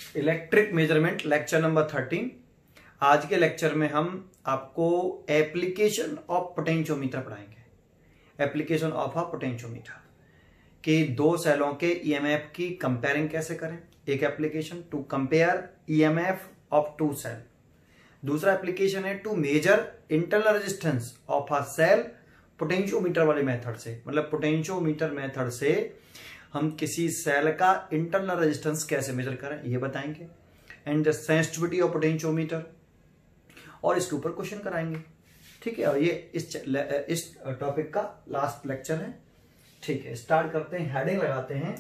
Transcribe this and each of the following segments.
Electric measurement lecture number 13। आज के lecture में हम आपको एप्लीकेशन ऑफ पोटेंशियोमीटर पढ़ाएंगे। एप्लीकेशन ऑफ अ पोटेंशियोमीटर कि दो सेलों के ईएमएफ की कंपेयरिंग कैसे करें। एक application to compare EMF of two cell. दूसरा एप्लीकेशन है to measure internal resistance of a cell potentiometer वाले मेथड से। मतलब पोटेंशियोमीटर मेथड से हम किसी सेल का इंटरनल रेजिस्टेंस कैसे मेजर करें ये बताएंगे। And the sensitivity of potentiometer, और इसके ऊपर क्वेश्चन कराएंगे। ठीक है, और ये इस टॉपिक का लास्ट लेक्चर है। ठीक है, स्टार्ट करते हैं। हेडिंग लगाते हैं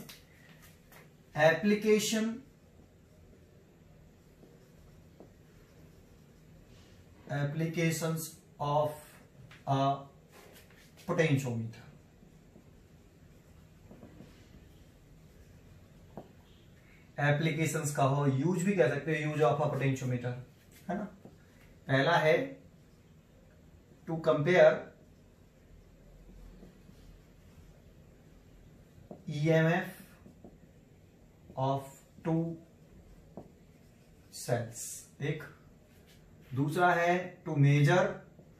applications of a potentiometer. Applications का हो, यूज भी कह सकते हो, यूज ऑफ अ पोटेंशियोमीटर, है ना। पहला है to compare EMF of two cells एक। दूसरा है to measure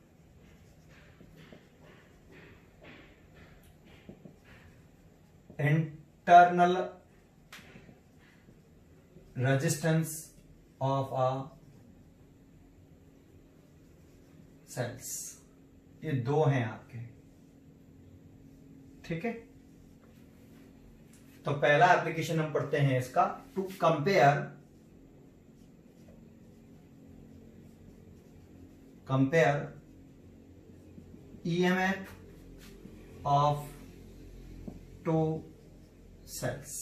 internal resistance of a cells. ये दो हैं आपके। ठीक है, तो पहला एप्लीकेशन हम पढ़ते हैं इसका, to compare EMF of two cells.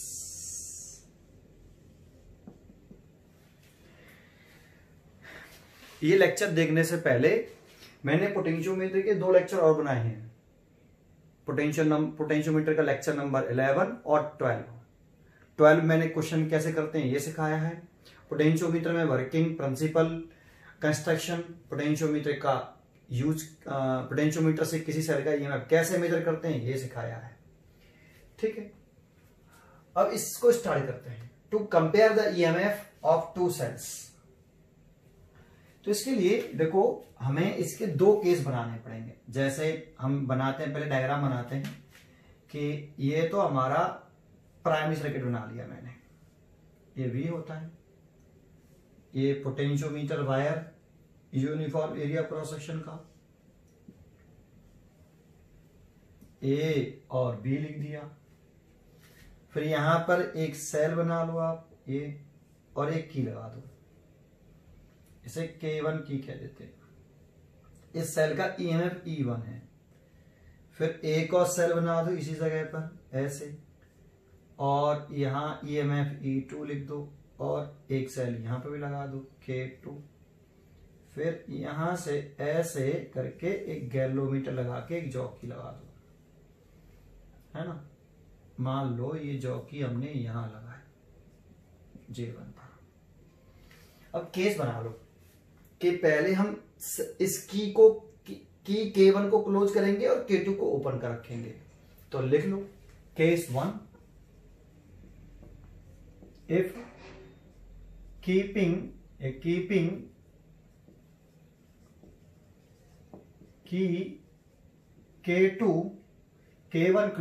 ये लेक्चर देखने से पहले मैंने पोटेंशियोमीटर के दो लेक्चर और बनाए हैं। पोटेंशियोमीटर का लेक्चर नंबर 11 और 12 मैंने क्वेश्चन कैसे करते हैं ये सिखाया है। पोटेंशियोमीटर में वर्किंग प्रिंसिपल, कंस्ट्रक्शन, पोटेंशियोमीटर का यूज, पोटेंशियोमीटर से किसी सेल का ईएमएफ कैसे मेजर करते हैं ये सिखाया है। ठीक है, अब इसको स्टार्ट करते हैं। To compare the EMF of two cells. तो इसके लिए देखो हमें इसके दो केस बनाने पड़ेंगे। जैसे हम बनाते हैं, पहले डायग्राम बनाते हैं कि ये तो हमारा प्राइमरी सर्किट बना लिया मैंने। ये वी होता है, ये potentiometer wire uniform area cross section का, ए और बी लिख दिया। फिर यहां पर एक सेल बना लो आप, ये, और एक की लगा दो, इसे K1 की कह देते हैं। इस सेल का ईएमएफ E1 है। फिर एक और सेल बना दो इसी जगह पर ऐसे, और यहां ईएमएफ E2 लिख दो, और एक सेल यहां पर भी लगा दो K2। फिर यहां से ऐसे करके एक गैल्वोमीटर लगा के एक जॉकी लगा दो, है ना। मान लो ये जॉकी हमने यहां लगाया J1 पर। अब केस बना लो कि पहले हम इस की K1 को क्लोज करेंगे और K2 को ओपन कर रखेंगे। तो लिख लो केस 1, इफ कीपिंग की K1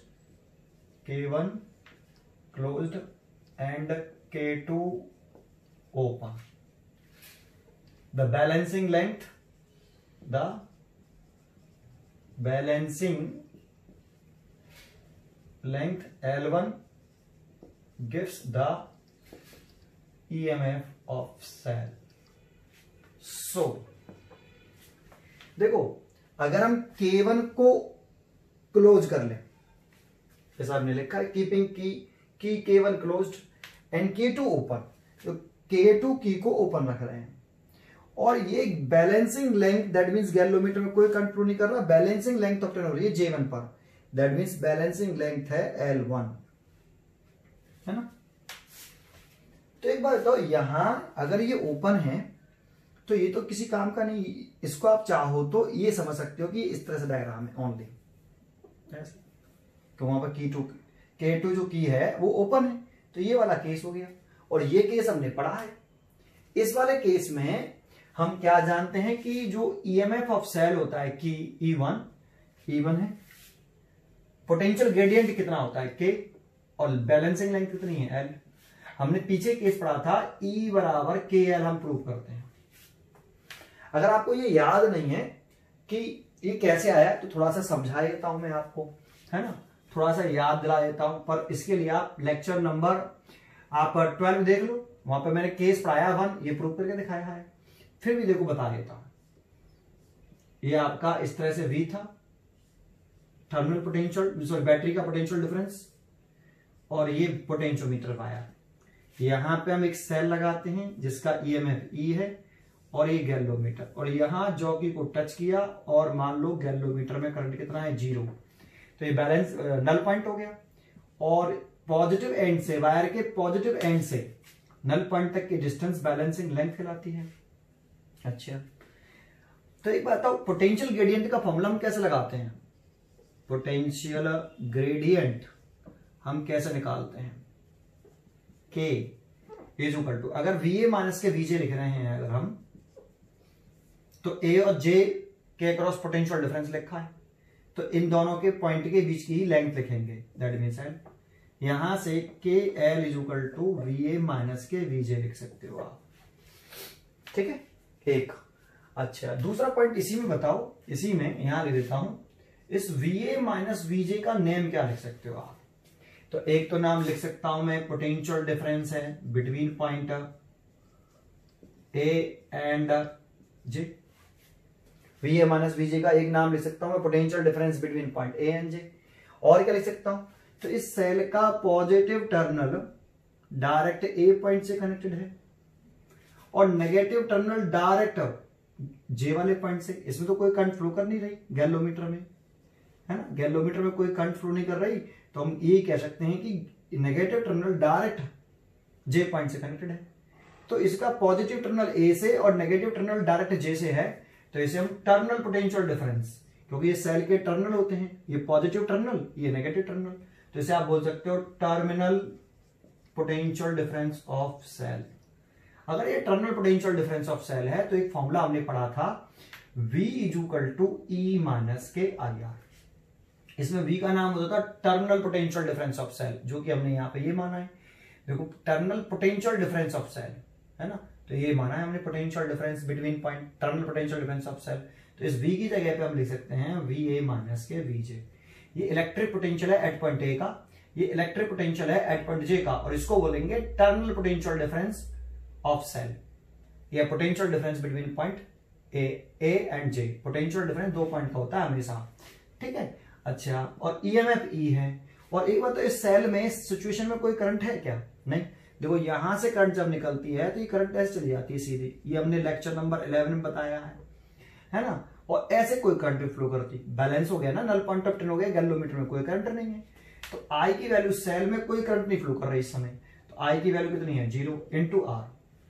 closed and K2 open, the balancing length L1 gives the EMF of cell. So देखो अगर हम K1 को क्लोज कर लें, जैसा आपने लिखा है कीपिंग की K1 closed end K2 open, तो K2 की को ओपन रख रहे हैं। और ये balancing length, that means galvanometer में कोई कंट्रोल नहीं कर रहा, बैलेंसिंग लेंथ ऑब्टेन हो रही है J1 पर, दैट मींस बैलेंसिंग लेंथ है L1, है ना। तो एक बात बताओ, यहां अगर ये ओपन है तो ये तो किसी काम का नहीं। इसको आप चाहो तो ये समझ सकते हो कि इस तरह से डायग्राम है ओनली, तो वहां पर K2 जो की है वो ओपन है, तो ये वाला केस हो गया। और ये केस हमने पढ़ा है। इस वाले केस में हम क्या जानते हैं कि जो ईएमएफ ऑफ सेल होता है कि E1 है, पोटेंशियल ग्रेडियंट कितना होता है K, और बैलेंसिंग लेंथ कितनी है L। हमने पीछे केस पढ़ा था E बराबर KL हम प्रूव करते हैं। अगर आपको ये याद नहीं है कि ये कैसे आया तो थोड़ा सा समझा देता हूं मैं आपको, है ना, थोड़ा सा याद दिला देता हूं। पर इसके लिए आप लेक्चर नंबर आप 12 देख लो, वहां पे मैंने केस पढ़ाया 1, ये प्रूव करके दिखाया है। फिर भी देखो बता देता हूं, ये आपका इस तरह से V था, टर्मिनल पोटेंशियल सॉरी बैटरी का पोटेंशियल डिफरेंस, और ये पोटेंशियोमीटर वायर। यहां पे हम एक सेल लगाते हैं जिसका ईएमएफ E है, और ये गैल्वोमीटर, और यहां जॉकी को टच किया और मान लो गैल्वोमीटर में करंट कितना है 0, तो ये बैलेंस नल पॉइंट हो गया। और पॉजिटिव एंड से, वायर के पॉजिटिव एंड से नल पॉइंट तक की डिस्टेंस बैलेंसिंग लेंथ कहलाती है। अच्छा, तो एक बात बताओ, पोटेंशियल ग्रेडियंट का फॉर्मूला हम कैसे लगाते हैं? पोटेंशियल ग्रेडियंट हम कैसे निकालते हैं? K इज इक्वल टू, अगर VA माइनस के VJ लिख रहे हैं अगर हम, तो A और J के अक्रॉस पोटेंशियल डिफरेंस लिखा है, तो इन दोनों के पॉइंट के बीच की ही लेंथ लिखेंगे, दैट मींस यहां से KL is equal to VA minus के VJ लिख सकते हो आप। ठीक है, एक। अच्छा, दूसरा पॉइंट इसी में बताओ, इसी में यहां लिख देता हूं, इस VA माइनस VJ का नेम क्या लिख सकते हो आप? तो एक तो नाम लिख सकता हूं मैं पोटेंशियल डिफरेंस है between point A and J। VA minus VJ का एक नाम लिख सकता हूं मैं potential difference between point A and J। और क्या लिख सकता हूं? तो इस सेल का positive terminal direct A point से कनेक्टेड है, और नेगेटिव टर्मिनल डायरेक्ट J वाले पॉइंट से। इसमें तो कोई करंट फ्लो कर नहीं रही गैल्वोमीटर में, है ना, गैल्वोमीटर में कोई करंट फ्लो नहीं कर रही, तो हम ये कह सकते हैं कि negative terminal direct J point से कनेक्टेड है। तो इसका पॉजिटिव टर्मिनल A से और नेगेटिव टर्मिनल डायरेक्ट J से है, तो इसे हम टर्मिनल पोटेंशियल डिफरेंस, क्योंकि ये सेल के टर्मिनल होते हैं, ये पॉजिटिव टर्मिनल, ये नेगेटिव टर्मिनल, तो इसे आप बोल सकते हो terminal potential difference of cell. अगर ये terminal potential difference of cell है, तो एक फॉर्मूला हमने पढ़ा था V is equal to E minus के IR। इसमें V का नाम होता था terminal potential difference of cell, जो कि हमने यहां पे ये माना है। देखो, terminal potential difference of cell, है ना, तो ये माना है हमने potential difference between point, terminal potential difference of cell. तो इस V की जगह पे हम लिख सकते हैं VA माइनस के VJ। ये इलेक्ट्रिक पोटेंशियल है एट पॉइंट A का, ये इलेक्ट्रिक पोटेंशियल है एट पॉइंट J का, और इसको बोलेंगे terminal potential difference of cell, या potential difference between point A and J। Potential difference दो पॉइंट का होता है हमेशा, ठीक है। अच्छा, और EMF E है। और एक बात, तो इस सेल में इस सिचुएशन में कोई करंट है क्या? नहीं। देखो, यहां से करंट जब निकलती है तो ये करंट ऐसे चली जाती है सीधी, ये हमने लेक्चर नंबर 11 में बताया है ना। और ऐसे कोई करंट भी फ्लो करती, बैलेंस हो गया ना, नल पॉइंट ऑफ टेन हो गया, गैल्वोमीटर में कोई करंट नहीं है, तो I की वैल्यू, सेल में कोई करंट नहीं फ्लो कर रही इस समय, तो I की वैल्यू कितनी है 0 इंटू R।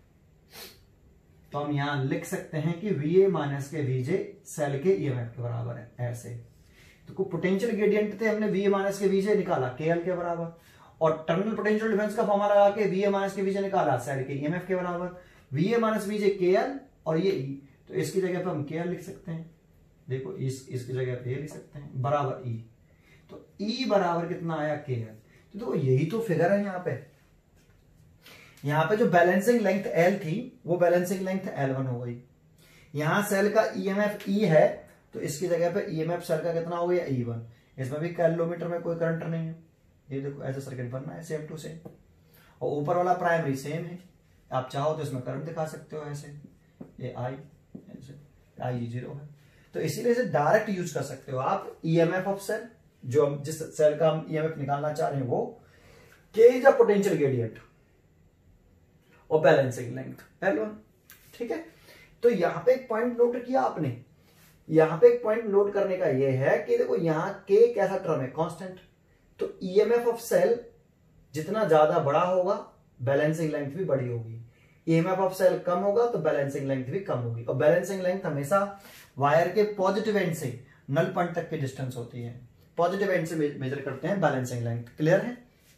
तो हम यहां लिख सकते हैं कि VA माइनस के VJ सेल के EMF के बराबर है, ऐसे। तो पोटेंशियल ग्रेडियंट थे, हमने VA माइनस के VJ निकाला KL के बराबर, और टर्मिनल पोटेंशियल डिफरेंस का फॉर्मूला लगा के VA माइनस के VJ निकाला सेल के EMF के बराबर। VA माइनस VJ KL और ये E, तो इसकी जगह पे हम KL लिख सकते हैं। देखो, इसकी जगह पे ये लिख सकते हैं बराबर E, तो E बराबर कितना आया KL। तो देखो, यही तो फिगर है यहाँ पे जो बैलेंसिंग लेंथ L थी वो बैलेंसिंग लेंथ L1 हो गई। यहां सेल का EMF E है, तो इसकी जगह पे EMF सेल का कितना हो गया E1। इसमें भी गैल्वोमीटर में कोई करंट नहीं है, ये देखो ऐसा सर्किट बनना है सेम टू सेम, और ऊपर वाला प्राइमरी सेम है। आप चाहो तो इसमें करंट दिखा सकते हो ऐसे, ये I ऐसे, I 0 है, तो इसीलिए इसे डायरेक्ट यूज कर सकते हो आप। EMF ऑफ सेल, जो हम जिस सेल का हम EMF निकालना चाह रहे हैं वो K is a potential gradient और बैलेंसिंग लेंथ L1, ठीक है। तो यहां पे एक पॉइंट नोट किया आपने, यहां पे एक पॉइंट नोट करने का ये है कि देखो यहां K कैसा टर्म है, कांस्टेंट, तो EMF ऑफ सेल जितना ज्यादा बड़ा होगा बैलेंसिंग लेंथ भी बड़ी होगी, EMF ऑफ सेल कम होगा तो बैलेंसिंग लेंथ भी कम होगी। और बैलेंसिंग लेंथ हमेशा वायर के पॉजिटिव एंड से नल पॉइंट तक की डिस्टेंस होती है, पॉजिटिव एंड से मेजर करते हैं बैलेंसिंग लेंथ, क्लियर है।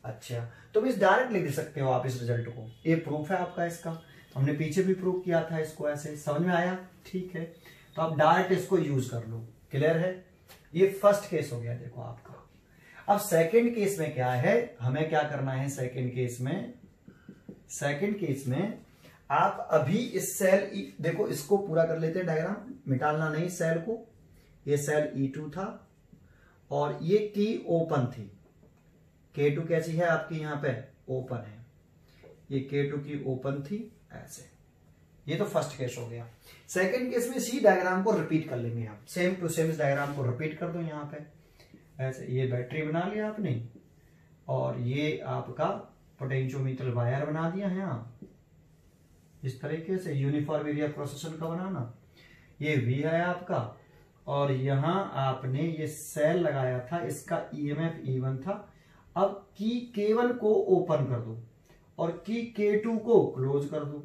अच्छा, तो इस डायरेक्ट लिख सकते हो आप इस रिजल्ट को, ये प्रूफ है आपका इसका, हमने पीछे भी प्रूफ किया था इसको, ऐसे समझ में आया? ठीक है, तो आप डायरेक्ट इसको यूज कर लो। क्लियर है? ये फर्स्ट केस हो गया देखो आपका। अब सेकंड केस में क्या है, हमें क्या करना है सेकंड केस में? सेकंड केस में आप अभी इस सेल देखो, इसको पूरा कर लेते हैं डायग्राम, मिटालना नहीं सेल को। ये सेल E2 था और ये की ओपन थी, K2 कैसी है आपकी यहाँ पे? ओपन है, ये K2 की ओपन थी ऐसे। ये तो फर्स्ट केस हो गया। सेकंड केस में इसी डायग्राम को रिपीट कर लेंगे हम, सेम टू सेम इस डायग्राम को रिपीट कर दो यहाँ पे ऐसे। ये बैटरी बना लिया आपने और ये आपका पोटेंशियोमीटर वायर बना दिया है यहाँ इस तरीके से, यूनिफॉर्म एरिया प्रोसेसर का बनाना। ये V है आपका और यहां आपने ये सेल लगाया था, इसका EMF E1 था। अब की K1 को ओपन कर दो और की K2 को क्लोज कर दो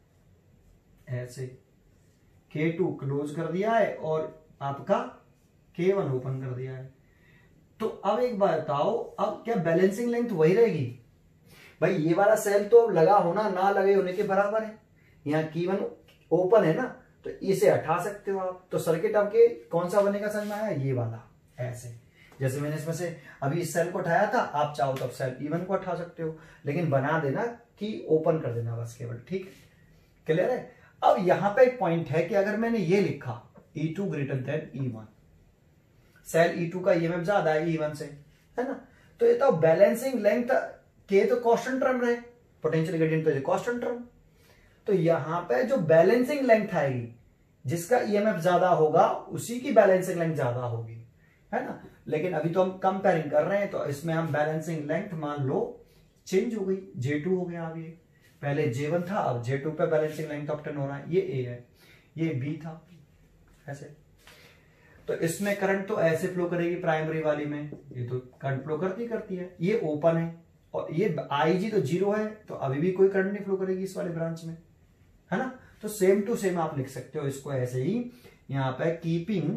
ऐसे। K2 क्लोज कर दिया है और आपका K1 ओपन कर दिया है। तो अब एक बात बताओ, अब क्या बैलेंसिंग लेंथ वही रहेगी? भाई ये वाला सेल तो लगा होना ना लगे होने के बराबर है, यहाँ K1 ओपन है ना, तो इसे हटा सकते हो आप। तो सर्किट आपके कौन सा बनेगा समझ में आया? ये वाला ऐसे। जैसे मैंने इसमें से अभी इस सेल को हटाया था, आप चाहो तो सेल E1 को हटा सकते हो, लेकिन बना देना कि ओपन कर देना बस केवल। ठीक, क्लियर है? अब यहां पे एक पॉइंट है कि अगर मैंने ये लिखा E2 greater than E1, cell E2 का EMF ज्यादा है E1 से, है ना, तो ये तो बैलेंसिंग लेंथ K तो कांस्टेंट टर्म रहे, पोटेंशियल ग्रेडियंट तो ये कांस्टेंट टर्म। तो यहां पे जो बैलेंसिंग लेंथ आएगी, जिसका EMF ज्यादा होगा उसी की बैलेंसिंग लेंथ ज्यादा होगी, है ना। लेकिन अभी तो हम कंपेयरिंग कर रहे हैं, तो इसमें हम बैलेंसिंग लेंथ मान लो चेंज हो गई, J2 हो गया। अभी पहले J1 था, अब J2 पे बैलेंसिंग लेंथ ऑब्टेन हो रहा है। ये A है, ये B था ऐसे। तो इसमें करंट तो ऐसे फ्लो करेगी प्राइमरी वाली में, ये तो करंट फ्लो करती है। ये ओपन है और ये IG तो 0 है, तो अभी भी कोई करंट नहीं फ्लो करेगी इस वाले ब्रांच में, है ना। तो सेम टू सेम आप लिख सकते हो इसको ऐसे ही, यहां पे कीपिंग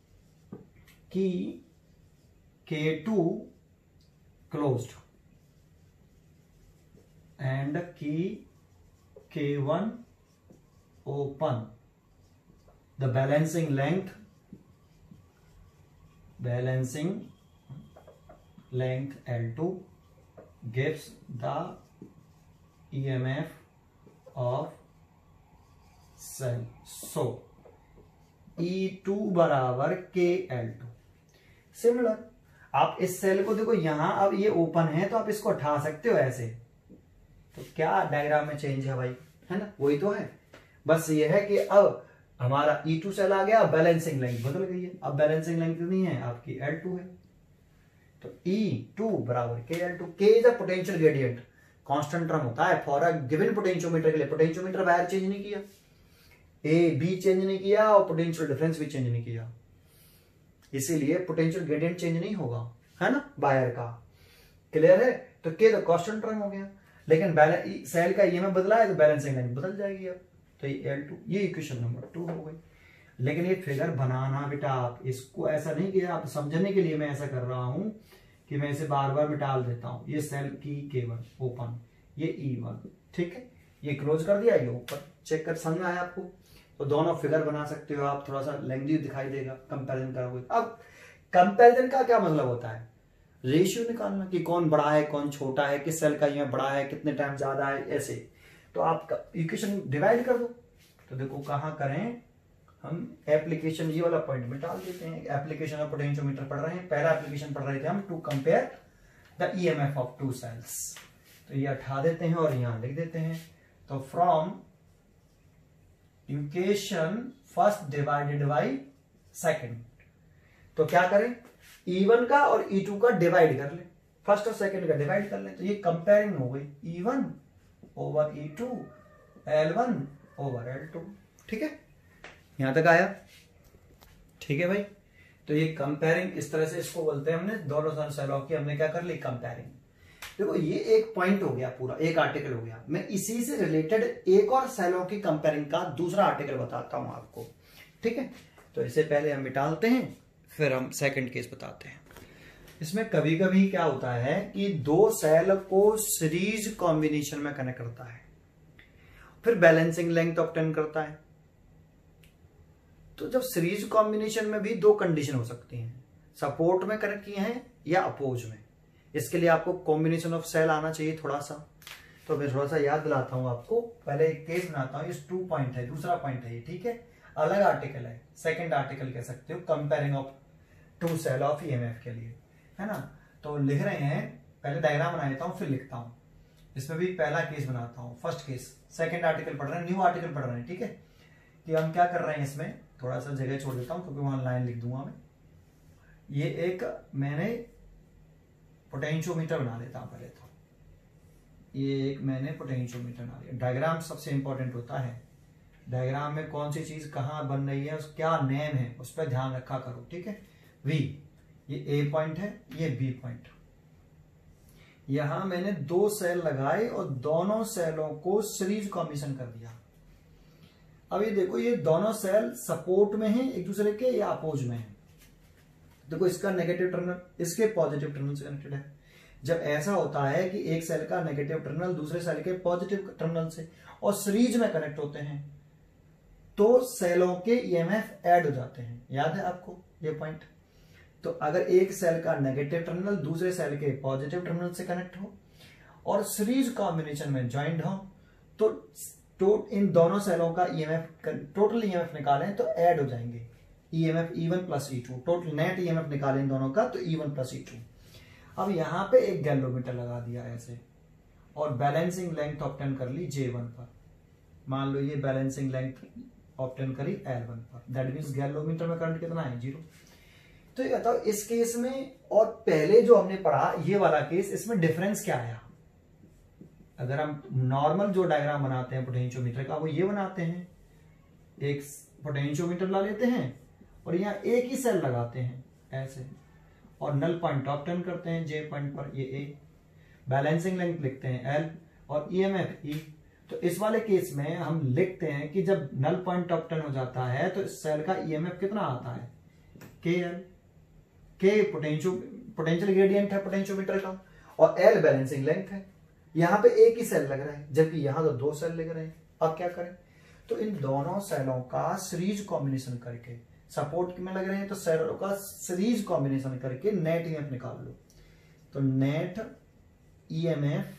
की K2 क्लोज्ड एंड की K1 open, the balancing length L2 gives the EMF of cell. So E2 बराबर KL2। सिमिलर आप इस सेल को देखो, यहां अब ये ओपन है तो आप इसको हटा सकते हो ऐसे। तो क्या डायग्राम में चेंज है भाई, है ना, वही तो है। बस ये है कि अब हमारा E2 सेल आ गया, बैलेंसिंग लेंथ बदल गई है। अब बैलेंसिंग लेंथ नहीं है आपकी L2 है, तो E2 बराबर KL2। K is a potential gradient, constant term होता है फॉर अ गिवन पोटेंशियोमीटर के लिए। पोटेंशियोमीटर वायर चेंज नहीं किया, A B चेंज नहीं किया और पोटेंशियल डिफरेंस भी चेंज नहीं किया, इसीलिए पोटेंशियल ग्रेडियंट चेंज नहीं होगा, है ना, वायर का। क्लियर है? तो K तो कांस्टेंट टर्म हो गया, लेकिन सेल का EMF बदला है तो बैलेंसिंग लाइन बदल जाएगी अब। तो ये L2, ये इक्वेशन नंबर 2 हो गई। लेकिन ये फिगर बनाना बेटा, आप इसको ऐसा नहीं किया, आप समझने के लिए मैं ऐसा कर रहा हूं कि मैं इसे बार बार मिटाल देता हूं। ये सेल की K1 ओपन, ये E1, ठीक है, ये क्लोज कर दिया, ये ऊपर। चेक कर, समझ में आया आपको? तो दोनों फिगर बना सकते हो आप, थोड़ा सा लेंथी दिखाई देगा कंपैरिजन करोगे। अब कंपैरिजन का क्या मतलब होता है? रेशियो निकालना कि कौन बड़ा है कौन छोटा है, किस सेल का ये बड़ा है, कितने टाइम ज्यादा है, ऐसे। तो आप इक्वेशन डिवाइड कर दो। तो देखो कहां करें हम, एप्लीकेशन ये वाला पॉइंट में डाल देते हैं। एप्लीकेशन ऑफ पोटेंशियोमीटर पढ़ रहे हैं, पहला एप्लीकेशन पढ़ रहे थे हम, to compare the EMF of two cells. तो ये हटा देते हैं और यहां लिख देते हैं। तो from equation first divided by second, तो क्या करें, E1 का और E2 का डिवाइड कर ले, फर्स्ट और सेकंड का डिवाइड कर ले, तो ये कंपेयरिंग हो गई, E1 over E2, L1 over L2। ठीक है, यहां तक आया? ठीक है भाई। तो ये कंपेयरिंग इस तरह से इसको बोलते हैं, हमने दोनों सेलों की हमने क्या कर ली, कंपेयरिंग। देखो ये एक पॉइंट हो गया, पूरा एक आर्टिकल हो गया। मैं इसी से रिलेटेड एक और सेलों की कंपेयरिंग का दूसरा आर्टिकल बताता हूं आपको, ठीक है। तो इसे पहले हम मिटालते हैं, फिर हम सेकंड केस बताते हैं। इसमें कभी कभी क्या होता है कि दो सेल को सीरीज कॉम्बिनेशन में कनेक्ट करता है, फिर बैलेंसिंग लेंथ ऑब्टेन करता है। तो जब सीरीज कॉम्बिनेशन में भी दो कंडीशन हो सकती हैं, सपोर्ट में कनेक्ट किए हैं या अपोज में। इसके लिए आपको कॉम्बिनेशन ऑफ सेल आना चाहिए थोड़ा सा। तो मैं थोड़ा सा याद दिलाता हूं आपको। पहले एक केस बनाता हूं। इस 2 पॉइंट है, दूसरा पॉइंट है ये, ठीक है। अलग आर्टिकल है, सेकंड आर्टिकल कह सकते हो, comparing of 2 cell of EMF के लिए, है ना। तो लिख रहे हैं, पहले डायग्राम बना लेता हूं फिर लिखता हूं। इसमें भी पहला केस बनाता हूं, फर्स्ट केस। सेकंड आर्टिकल पढ़ रहे हैं, न्यू आर्टिकल पढ़ रहे हैं, ठीक है। कि हम क्या कर रहे हैं, इसमें थोड़ा सा जगह छोड़ देता हूं क्योंकि वहां लाइन लिख दूंगा मैं। ये एक मैंने पोटेंशियोमीटर बना लेता हूं पहले। तो ये एक मैंने पोटेंशियोमीटर बना लिया। डायग्राम सबसे इंपॉर्टेंट होता है। डायग्राम में कौन सी चीज कहां बन रही है, उस क्या नेम है, उस पर ध्यान रखा करो, ठीक है। वी, ये ए पॉइंट है, ये बी पॉइंट। यहां मैंने 2 सेल लगाए और दोनों सेलों को सीरीज कॉम्बिनेशन कर दिया। अब ये देखो, ये दोनों सेल सपोर्ट में हैं एक दूसरे के या अपोज में हैं। देखो, इसका नेगेटिव टर्मिनल इसके पॉजिटिव टर्मिनल से कनेक्टेड है। जब ऐसा होता है कि एक सेल का नेगेटिव टर्मिनल दूसरे सेल के पॉजिटिव टर्मिनल से और सीरीज में कनेक्ट होते हैं, तो सेलों के ईएमएफ ऐड हो जाते हैं। याद है आपको ये पॉइंट। तो अगर एक सेल का नेगेटिव टर्मिनल दूसरे सेल के पॉजिटिव टर्मिनल से कनेक्ट हो और सीरीज कॉम्बिनेशन में ज्वाइंट हो, तो इन दोनों सेलों का ईएमएफ, टोटल ईएमएफ निकालें तो ऐड हो जाएंगे। EMF E1 plus E2, total net EMF निकालें इन दोनों का तो E1 प्लस E2। अब यहां पे एक गैल्वेनोमीटर लगा दिया ऐसे और बैलेंसिंग लेंथ ऑब्टेन कर ली J1 पर। मान लो ये बैलेंसिंग लेंथ ऑब्टेन करी L1 पर। दैट मींस गैल्वेनोमीटर में करंट कितना है, 0। तो ये बताओ, इस केस में और पहले जो हमने पढ़ा ये वाला केस, इसमें डिफरेंस क्या आया। अगर हम नॉर्मल जो डायग्राम बनाते हैं पोटेंशियोमीटर का, वो ये बनाते हैं। एक पोटेंशियोमीटर ला लेते हैं और यहाँ एक ही सेल लगाते हैं ऐसे, और नल पॉइंट ऑब्टेन करते हैं J पॉइंट पर, ये A। बैलेंसिंग लेंथ लिखते हैं L और ईएमएफ E। तो इस वाले केस में हम लिखते हैं कि जब नल पॉइंट ऑब्टेन हो जाता है तो इस सेल का ईएमएफ कितना आता है, KL। K पोटेंशियल ग्रेडियंट है पोटेंशियोमीटर का और L बैलेंसिंग लेंथ है। यहां पे एक ही सेल लग रहा है जबकि यहां तो 2 सेल लग रहे हैं। अब क्या करें, तो इन दोनों सेलों का सीरीज कॉम्बिनेशन करके, सपोर्ट में लग रहे हैं तो सेलों का सीरीज कॉम्बिनेशन करके नेट ईएमएफ निकाल लो। तो net EMF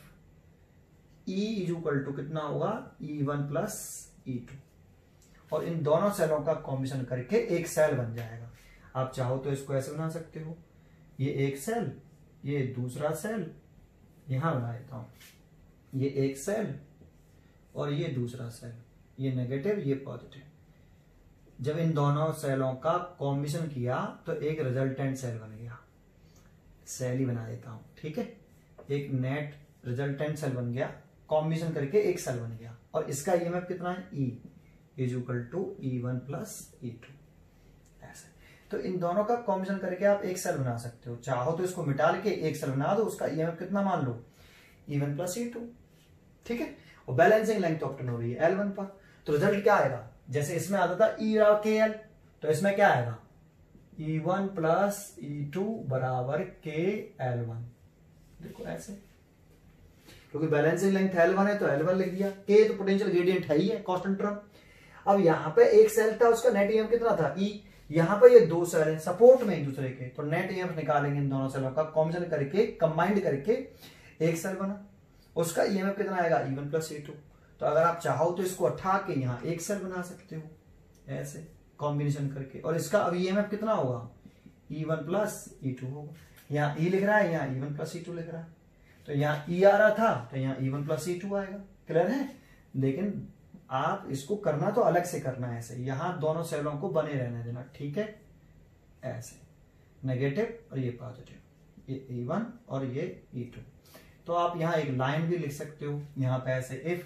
E equal to कितना होगा, E1 प्लस E2। और इन दोनों सेलों का कॉम्बिनेशन करके एक सेल बन जाएगा। आप चाहो तो इसको ऐसे बना सकते हो, ये एक सेल, ये दूसरा सेल, यहां बना देता हूं, ये एक सेल और ये दूसरा सेल, ये नेगेटिव ये पॉजिटिव। जब इन दोनों सेलों का कॉम्बिनेशन किया तो एक रिजल्टेंट सेल बन गया। सेल ही बना देता हूं, ठीक है। एक नेट रिजल्टेंट सेल बन गया, कॉम्बिनेशन करके एक सेल बन गया। और इसका ईएमएफ कितना है, E is equal to E1 plus E2। ऐसे तो इन दोनों का कॉम्बिनेशन करके आप एक सेल बना सकते हो। चाहो तो इसको मिटा के एक सेल बना दो, उसका ईएमएफ कितना मान लो, E1 प्लस E2, ठीक है। और बैलेंसिंग लेंथ ऑब्टेन हो रही है L1 पर। तो रिजल्ट क्या आएगा, जैसे इसमें आता था E और KL, तो इसमें क्या आएगा, E1 प्लस E2 बराबर KL1। देखो ऐसे, क्योंकि बैलेंसिंग लेंथ L1 है तो L1 लिख दिया। K तो पोटेंशियल ग्रेडियंट है ही है, कांस्टेंट टर्म। अब यहां पे एक सेल था, उसका नेट ईएमएफ कितना था, E। यहां पर ये 2 सेल हैं सपोर्ट में एक दूसरे के, तो नेट ईएमएफ निकालेंगे इन दोनों सेलों का कॉम्बिनेशन करके, कंबाइंड करके एक सेल बना। उसका ईएमएफ कितना आएगा, E1 प्लस E2। तो अगर आप चाहो तो इसको उठा के यहाँ एक सेल बना सकते हो ऐसे कॉम्बिनेशन करके। और इसका अब ईएमएफ कितना होगा, E1 प्लस E2 होगा। यहाँ E लिख रहा है, यहाँ E1 प्लस E2 लिख रहा है। तो यहाँ E आ रहा था तो यहाँ E1 प्लस E2 आएगा। क्लियर है। लेकिन आप इसको करना तो अलग से करना है ऐसे, यहां दोनों सेलों को बने रहने देना, ठीक है। ऐसे नेगेटिव और ये पॉजिटिव, ये E1 और ये E2। तो आप यहां एक लाइन भी लिख सकते हो यहां पे ऐसे, if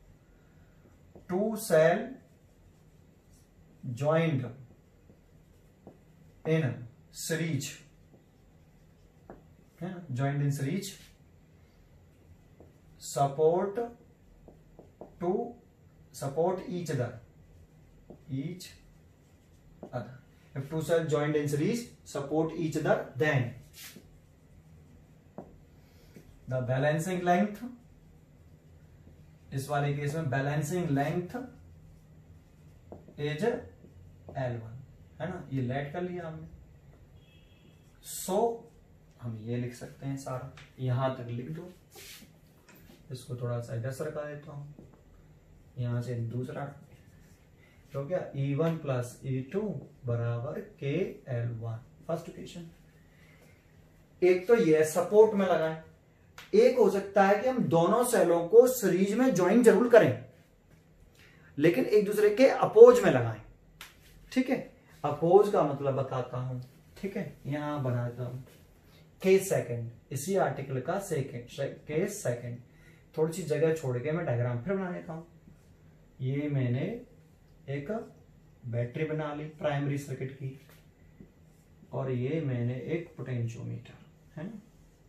2 cell joined in series, है ना, joined in series, support each other. If 2 cells joined in series support each other, then the balancing length, इस वाले केस में बैलेंसिंग लेंथ इज L1, है ना, ये लेट कर लिया हमने। सो हम ये लिख सकते हैं सारा, यहां तक लिख दो, इसको थोड़ा सा इधर सरका देता हूं, यहां से दूसरा तो क्या E1 प्लस E2 बराबर KL1 फर्स्ट इक्वेशन। एक तो ये सपोर्ट में लगाएं, एक हो सकता है कि हम दोनों सेलों को सीरीज में ज्वाइन जरूर करें लेकिन एक दूसरे के अपोज में लगाएं। ठीक है, अपोज का मतलब बताता हूं। ठीक है, यहां बनाता हूं केस सेकंड, इसी आर्टिकल का केस सेकंड। थोड़ी सी जगह छोड़ के मैं डायग्राम फिर बना लेता हूं। ये मैंने एक बैटरी बना ली प्राइमरी सर्किट की, और ये मैंने एक पोटेंशियोमीटर, है ना,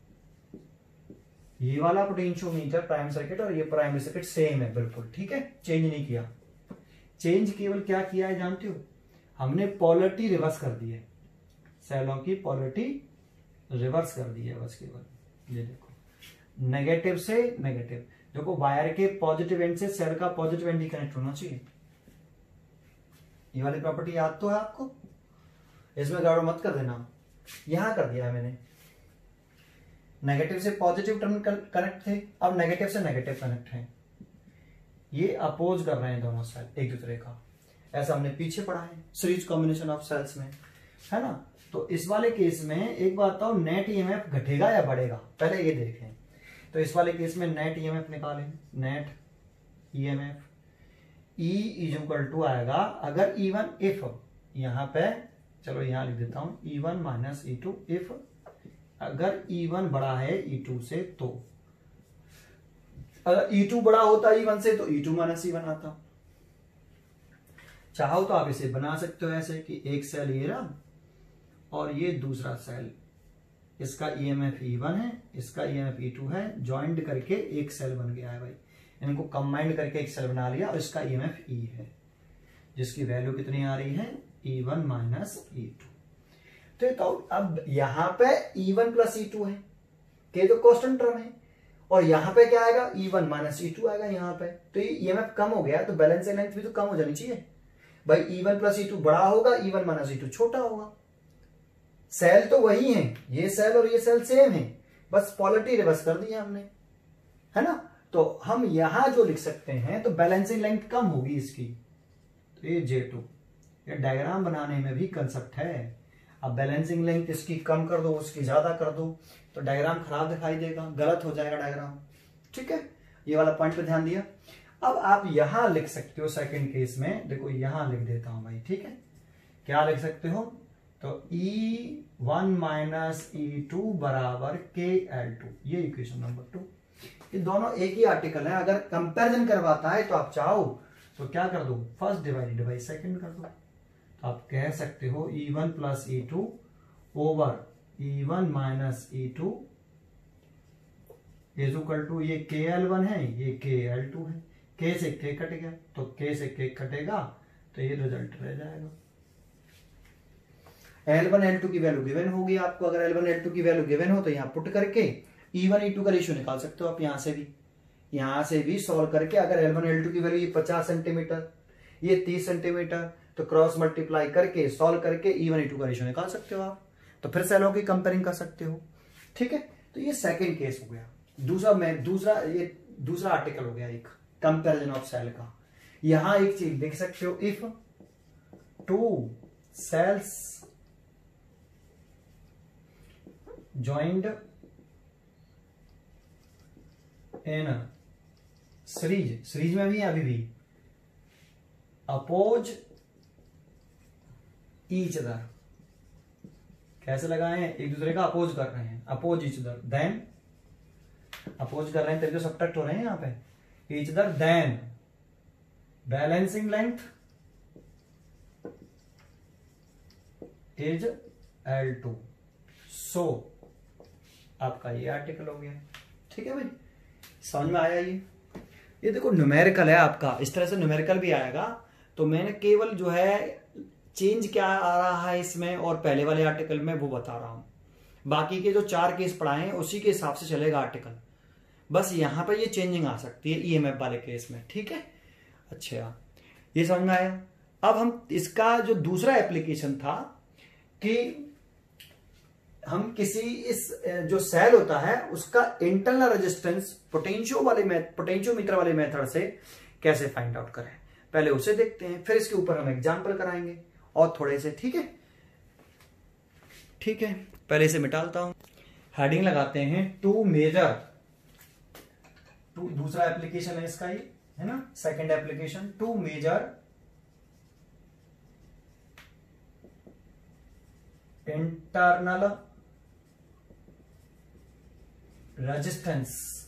ये वाला पोटेंशियोमीटर प्राइमरी सर्किट और ये प्राइमरी सर्किट सेम है बिल्कुल। ठीक है, चेंज नहीं किया। चेंज केवल क्या किया है जानते हो, हमने पोलरिटी रिवर्स कर दी है, सेलों की पोलरिटी रिवर्स कर दी है बस केवल। ये देखो, नेगेटिव से नेगेटिव, देखो वायर के पॉजिटिव एंड से सेल का पॉजिटिव एंड ही कनेक्ट होना चाहिए। ये वाली प्रॉपर्टी याद तो है आपको, इसमें गड़बड़ मत कर देना। यहां कर दिया है मैंने, नेगेटिव से पॉजिटिव टर्मिनल कनेक्ट थे, अब नेगेटिव से नेगेटिव कनेक्ट है, ये अपोज कर रहे हैं दोनों सेल एक दूसरे का। ऐसा हमने पीछे पढ़ा है सीरीज कॉम्बिनेशन ऑफ सेल्स में, है ना। तो इस वाले केस में एक बात बताओ, नेट ईएमएफ घटेगा या बढ़ेगा, पहले ये देखें। तो इस वाले केस में नेट ईएमएफ निकालें, net EMF E is equal to आएगा, अगर E1 इफ, यहां पे चलो यहां लिख देता हूं E1 माइनस E2 इफ, अगर E1 बड़ा है E2 से, तो अगर E2 बड़ा होता E1 से तो E2 माइनस E1 आता। चाहो तो आप इसे बना सकते हो ऐसे कि एक सेल ये रहा और ये दूसरा सेल, इसका ईएमएफ E1 है, इसका ईएमएफ E2 है, ज्वाइंट करके एक सेल बन गया है भाई, इनको कंबाइंड करके एक सेल बना लिया और इसका ईएमएफ E है, जिसकी वैल्यू कितनी आ रही है E1 माइनस E2। तो अब यहां पे E1 प्लस E2 है, के तो कांस्टेंट टर्म है, और यहां पे क्या आएगा E1 माइनस E2 आएगा यहाँ पे। तो ये ईएमएफ कम हो गया, तो बैलेंसिंग लेंथ भी तो कम हो जानी चाहिए भाई। E1 प्लस E2 बड़ा होगा, E1 माइनस E2 छोटा होगा। सेल तो वही है, ये सेल और ये सेल सेम है, बस पोलरिटी रिवर्स कर दी हमने, है ना। तो हम यहां जो लिख सकते हैं, तो बैलेंसिंग लेंथ कम होगी इसकी, तो ये J2। ये डायग्राम बनाने में भी कंसेप्ट है। अब बैलेंसिंग लेंथ इसकी कम कर दो, उसकी ज्यादा कर दो, तो डायग्राम खराब दिखाई देगा, गलत हो जाएगा डायग्राम। ठीक है, ये वाला पॉइंट पे ध्यान दिया। अब आप यहां लिख सकते हो सेकंड केस में, देखो यहां लिख देता हूं भाई। ठीक है, क्या लिख सकते हो, तो E1 माइनस E2 बराबर KL2, ये इक्वेशन नंबर 2। ये दोनों एक ही आर्टिकल है, अगर कंपैरिजन करवाता है तो आप चाहो तो क्या कर दो, फर्स्ट डिवाइडेड बाई सेकंड कर दो। तो आप कह सकते हो E1 plus E2 over E1 minus E2 is equal to, ये KL1 है, ये KL2 है, K से K कट गया, तो K से K कटेगा तो ये रिजल्ट रह जाएगा। L1 L2 की वैल्यू गिवन होगी आपको, अगर L1 L2 की वैल्यू गिवन हो तो यहाँ पुट करके E1 E2 का रेशियो निकाल सकते हो आप। यहां से भी सॉल्व करके, अगर L1 L2 की वैल्यू 50 सेंटीमीटर, ये 30 सेंटीमीटर, तो क्रॉस मल्टीप्लाई करके सॉल्व करके E1 E2 का रेशियो निकाल सकते हो आप। तो फिर सेलों की कंपेयरिंग कर सकते हो। ठीक है, तो ये सेकंड केस हो गया। दूसरा आर्टिकल हो गया एक कंपैरिजन ऑफ सेल का। यहां एक चीज देख सकते हो, if two cells joined in series में भी है अभी भी, अपोज ईच अदर, कैसे लगाए हैं, एक दूसरे का अपोज कर रहे हैं, oppose each other, then oppose कर रहे हैं तभी तो सब्ट्रैक्ट हो रहे हैं यहाँ पे, each other, then balancing length is L2। So आपका ये आर्टिकल हो गया। ठीक है भाई, समझ में आया। ये देखो न्यूमेरिकल है आपका, इस तरह से न्यूमेरिकल भी आएगा। तो मैंने केवल जो है चेंज क्या आ रहा है इसमें और पहले वाले आर्टिकल में वो बता रहा हूं। बाकी के जो 4 केस पढ़ाए हैं उसी के हिसाब से चलेगा आर्टिकल, बस यहां पर ये चेंजिंग आ सकती है ईएमएफ वाले केस में, ठीक है। अच्छा, ये समझ में आया। अब हम इसका जो दूसरा एप्लीकेशन था कि हम किसी इस जो सेल होता है उसका इंटरनल रेजिस्टेंस पोटेंशियोमीटर वाले मेथड से कैसे फाइंड आउट करें, पहले उसे देखते हैं, फिर इसके ऊपर हम एग्जांपल कराएंगे और थोड़े से, ठीक है। ठीक है, पहले इसे मिटालता हूं, हेडिंग लगाते हैं टू मेजर, दूसरा एप्लीकेशन है इसका, ये है ना, second application, to measure internal resistance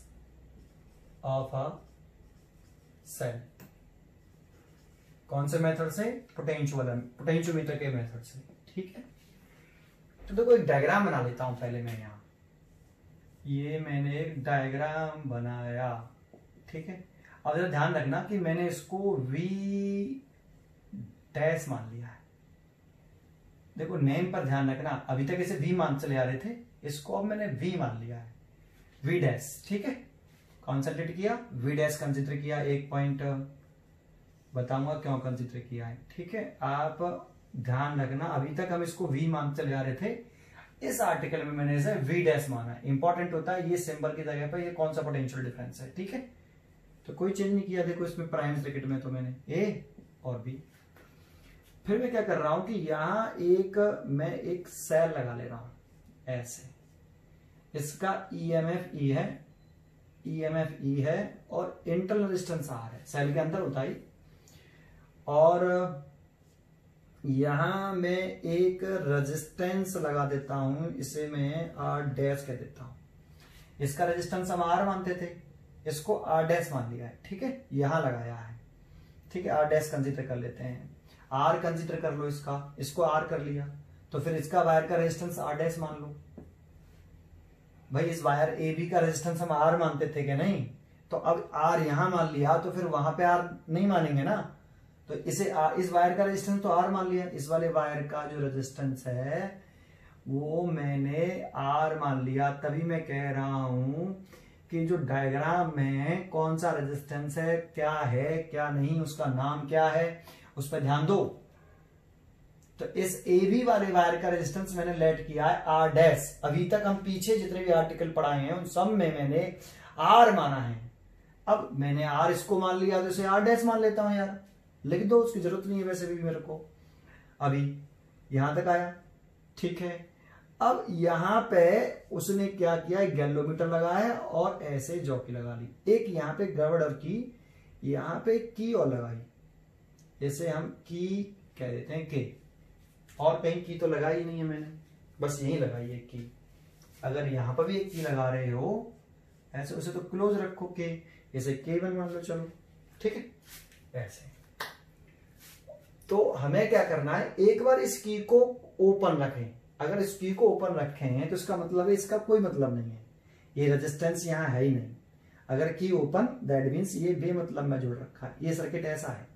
of a cell. कौन से मेथड से? पोटेंशियोमीटर के मेथड से, ठीक है। तो देखो एक डायग्राम बना लेता हूं पहले मैं, यहां ये मैंने एक डायग्राम बनाया, ठीक है। अब जरा ध्यान रखना कि मैंने इसको V डैश मान लिया है, देखो नेम पर ध्यान रखना, अभी तक इसे V मान चले आ रहे थे, इसको अब मैंने V मान लिया है, V डैश, ठीक है। कॉन्सेंट्रेट किया, V डैश कंसिडर किया, एक पॉइंट बताऊंगा क्यों कंसिडर किया है, ठीक है। आप ध्यान रखना, अभी तक हम इसको V मान चले आ रहे थे, इस आर्टिकल में मैंने इसे V डैश माना है। इंपॉर्टेंट होता है ये सिंबल की जगह पर ये कौन सा पोटेंशियल डिफरेंस है, ठीक है। तो कोई चेंज नहीं किया, देखो इसमें प्राइम ब्रैकेट में तो मैंने A और B। फिर मैं क्या कर रहा हूं कि यहां मैं एक सेल लगा ले रहा हूं ऐसे, इसका EMF E है और इंटरनल रेजिस्टेंस R है, सेल के अंदर होता ही। और यहां मैं एक रेजिस्टेंस लगा देता हूं, इसे मैं R डैश कह देता हूं। इसका रेजिस्टेंस हम R मानते थे, इसको R डैश मान लिया है, ठीक है, यहां लगाया है, ठीक है। R डैश कंसीडर कर लेते हैं, R कंसीडर कर लो, इसको R कर लिया, तो फिर इसका वायर का रेजिस्टेंस R डैश मान लो। भाई इस वायर AB का रेजिस्टेंस हम R मानते थे कि नहीं, तो अब R यहां मान लिया तो फिर वहां पे R नहीं मानेंगे ना, तो इसे इस वायर का रेजिस्टेंस तो R मान लिया, इस वाले वायर का जो रेजिस्टेंस है वो मैंने R मान लिया। तभी मैं कह रहा हूं कि जो डायग्राम में कौन सा रेजिस्टेंस है, क्या है क्या नहीं, उसका नाम क्या है, उस पर ध्यान दो। तो इस AB वाले वायर का रेजिस्टेंस मैंने लेट किया है R डैश। अभी तक हम पीछे जितने भी आर्टिकल पढ़ाए हैं उन सब में मैंने R माना है। अब मैंने R इसको मान लिया तो इसे R डैश मान लेता हूं, यार लिख दो, उसकी जरूरत नहीं है वैसे भी मेरे को। अभी यहां तक आया, ठीक है। अब यहां पे उसने क्या किया, गैल्वोमीटर लगाया और ऐसे जॉकी लगा ली, एक यहां पे गड़बड़ और की, यहां पे की और लगाई, इसे हम की कह देते हैं, के। और कहीं की तो लगाई नहीं है मैंने, बस यही लगाई है की। अगर यहां पर भी एक की लगा रहे हो ऐसे, उसे तो क्लोज रखो के, इसे K1 मान लो, चलो ठीक है। ऐसे तो हमें क्या करना है, एक बार इस की को ओपन रखें। अगर इस की को ओपन रखे हैं तो इसका मतलब है इसका कोई मतलब नहीं है, ये रेजिस्टेंस यहां है ही नहीं। अगर की ओपन दैट मीन्स ये बेमतलब में जोड़ रखा है, ये सर्किट ऐसा है,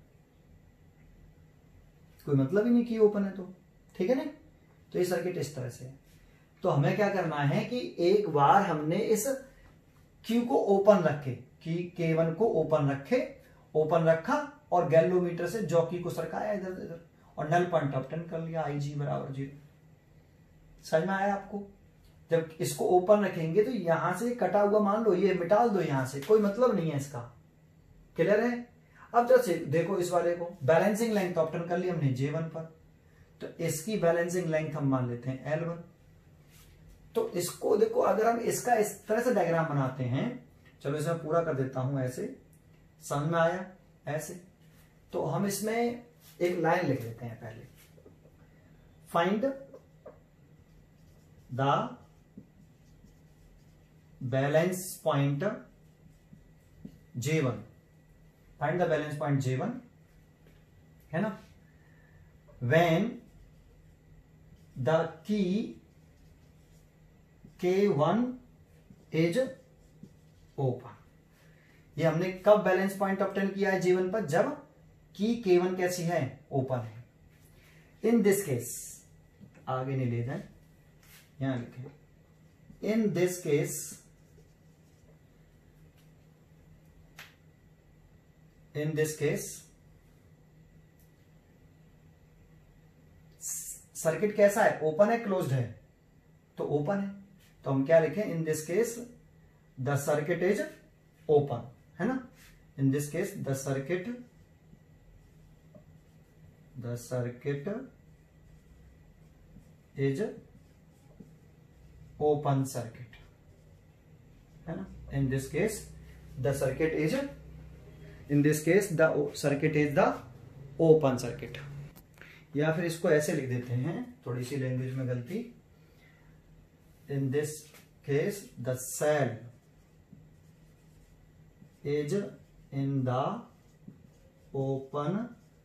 कोई मतलब ही नहीं की ओपन है तो, ठीक है ना। तो ये सर्किट इस तरह से है। तो हमें क्या करना है कि एक बार हमने इस क्यू को ओपन रखे, की K1 को ओपन रखा और गैल्वोमीटर से जॉकी को सरकाया इधर इधर और नल पॉइंट ऑब्टेन कर लिया, IG बराबर 0। समझ में आया आपको? जब इसको ओपन रखेंगे तो यहां से कटा हुआ मान लो ये मिटाल दो, यहां से कोई मतलब नहीं है इसका, क्लियर है। अब जैसे देखो इस वाले को बैलेंसिंग लेंथ ऑब्टेन कर ली हमने J1 पर, तो इसकी बैलेंसिंग लेंथ हम मान लेते हैं L1। तो इसको देखो, अगर हम इसका इस तरह से डायग्राम बनाते हैं, चलो इसे मैं पूरा कर देता हूं ऐसे, समझ में आया ऐसे। तो हम इसमें एक लाइन लिख लेते हैं पहले, find the balance point J1, find the balance point J1, है ना, when the key K1 is open. ये हमने कब बैलेंस पॉइंट ऑब्टेन किया है J1 पर, जब की K1 कैसी है, ओपन है। इन दिस केस, आगे नहीं ले जाए, यहां लिखें, इन दिस केस सर्किट कैसा है, ओपन है क्लोज्ड है, तो ओपन है, तो हम क्या लिखें, in this case the circuit is open, है ना। In this case the circuit is open circuit, है ना। In this case the circuit is the open circuit. या फिर इसको ऐसे लिख देते हैं, थोड़ी सी लैंग्वेज में गलती, in this case the cell is in the open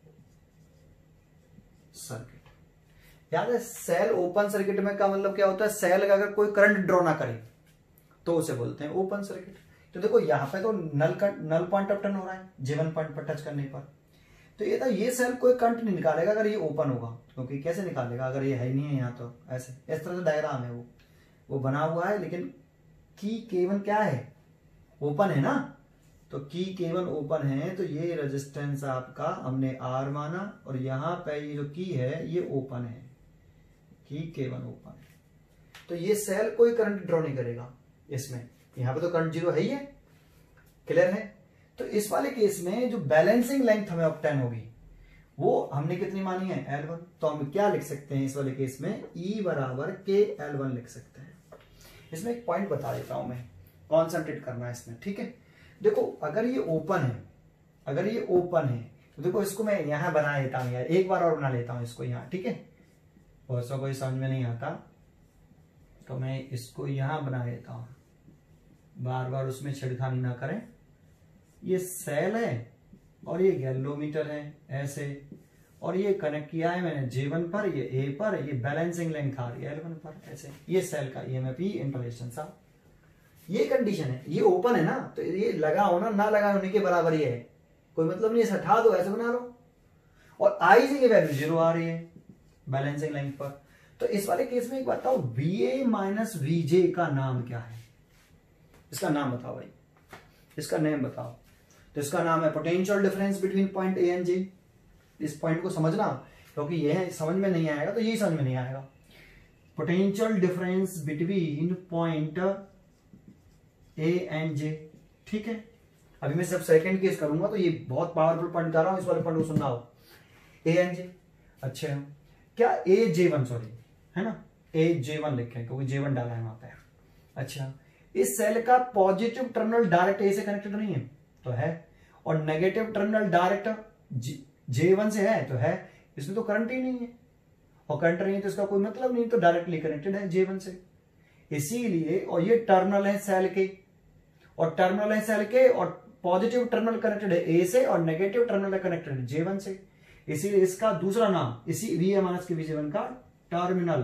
circuit. याद है, सेल ओपन सर्किट में का मतलब क्या होता है, सेल का अगर कोई करंट ड्रॉ ना करे तो उसे बोलते हैं ओपन सर्किट। तो देखो यहां पे तो नल पॉइंट ऑफ टर्न हो रहा है J1 पॉइंट पर टच करने पर, तो ये सेल कोई करंट नहीं निकालेगा अगर ये ओपन होगा, क्योंकि कैसे निकालेगा अगर ये है ही नहीं है यहाँ, तो ऐसे इस तरह से डायग्राम है वो बना हुआ है, लेकिन की K1 क्या है, ओपन है ना, तो की K1 ओपन है, तो ये रेजिस्टेंस आपका हमने R माना, और यहाँ पे ये जो की है ये ओपन है, की K1 ओपन है, तो ये सेल कोई करंट ड्रॉ नहीं करेगा इसमें, यहाँ पे तो करंट जीरो है ही है, क्लियर है। तो इस वाले केस में जो बैलेंसिंग लेंथ हमें ऑब्टेन होगी वो हमने कितनी मानी है, L1, तो हम क्या लिख सकते हैं इस वाले केस में, E बराबर KL1 लिख सकते हैं। इसमें एक पॉइंट बता देता हूं मैं, कॉन्सेंट्रेट करना है इसमें, ठीक है। देखो अगर ये ओपन है, तो देखो इसको मैं यहां बना लेता हूं यार, एक बार और बना लेता हूं इसको यहां, ठीक है, बहुत सा कोई समझ में नहीं आता तो मैं इसको यहां बना लेता हूं, बार बार उसमें छिड़खानी ना करें। ये सेल है और ये गैल्वोमीटर है ऐसे, और ये कनेक्ट किया है मैंने J1 पर, ये A पर, ये बैलेंसिंग लेंथ आ रही है L1 पर, ऐसे ये सेल का EMF इंटरलेशन सा, ये कंडीशन है, ये ओपन है ना, तो ये लगा होना ना लगा होने के बराबर ही है, कोई मतलब नहीं, ऐसा हटा दो ऐसे बना लो, और आई से ये वैल्यू 0 आ रही है बैलेंसिंग लेंथ पर। तो इस वाले केस में एक बताओ, VA माइनस VJ का नाम क्या है, इसका नाम बताओ भाई, इसका नेम बताओ। तो इसका नाम है potential difference between point A and J। इस पॉइंट को समझना, क्योंकि यह समझ में नहीं आएगा तो यही समझ में नहीं आएगा। Potential difference between point A and J, ठीक है। अभी मैं सब सेकंड केस करूंगा तो ये बहुत पावरफुल पॉइंट बता रहा हूं, इस वाले पॉइंट को सुनना हो। A एंड J, अच्छा क्या AJ1 सॉरी, है ना, AJ1 लिखे क्योंकि J1 डाला है वहां पे। अच्छा, इस सेल का पॉजिटिव टर्मिनल डायरेक्ट A से कनेक्टेड नहीं है तो है, और नेगेटिव टर्मिनल डायरेक्ट J1 से है तो है, इसमें तो करंट ही नहीं है, और करंट नहीं है तो इसका कोई मतलब नहीं, तो डायरेक्टली कनेक्टेड है J1 से, इसीलिए। और ये टर्मिनल है सेल के, और टर्मिनल है सेल के, और पॉजिटिव टर्मिनल कनेक्टेड है A से, और नेगेटिव टर्मिनल है कनेक्टेड है J1 से, इसीलिए इसका दूसरा नाम इसी VA माइनस के VJ1 का terminal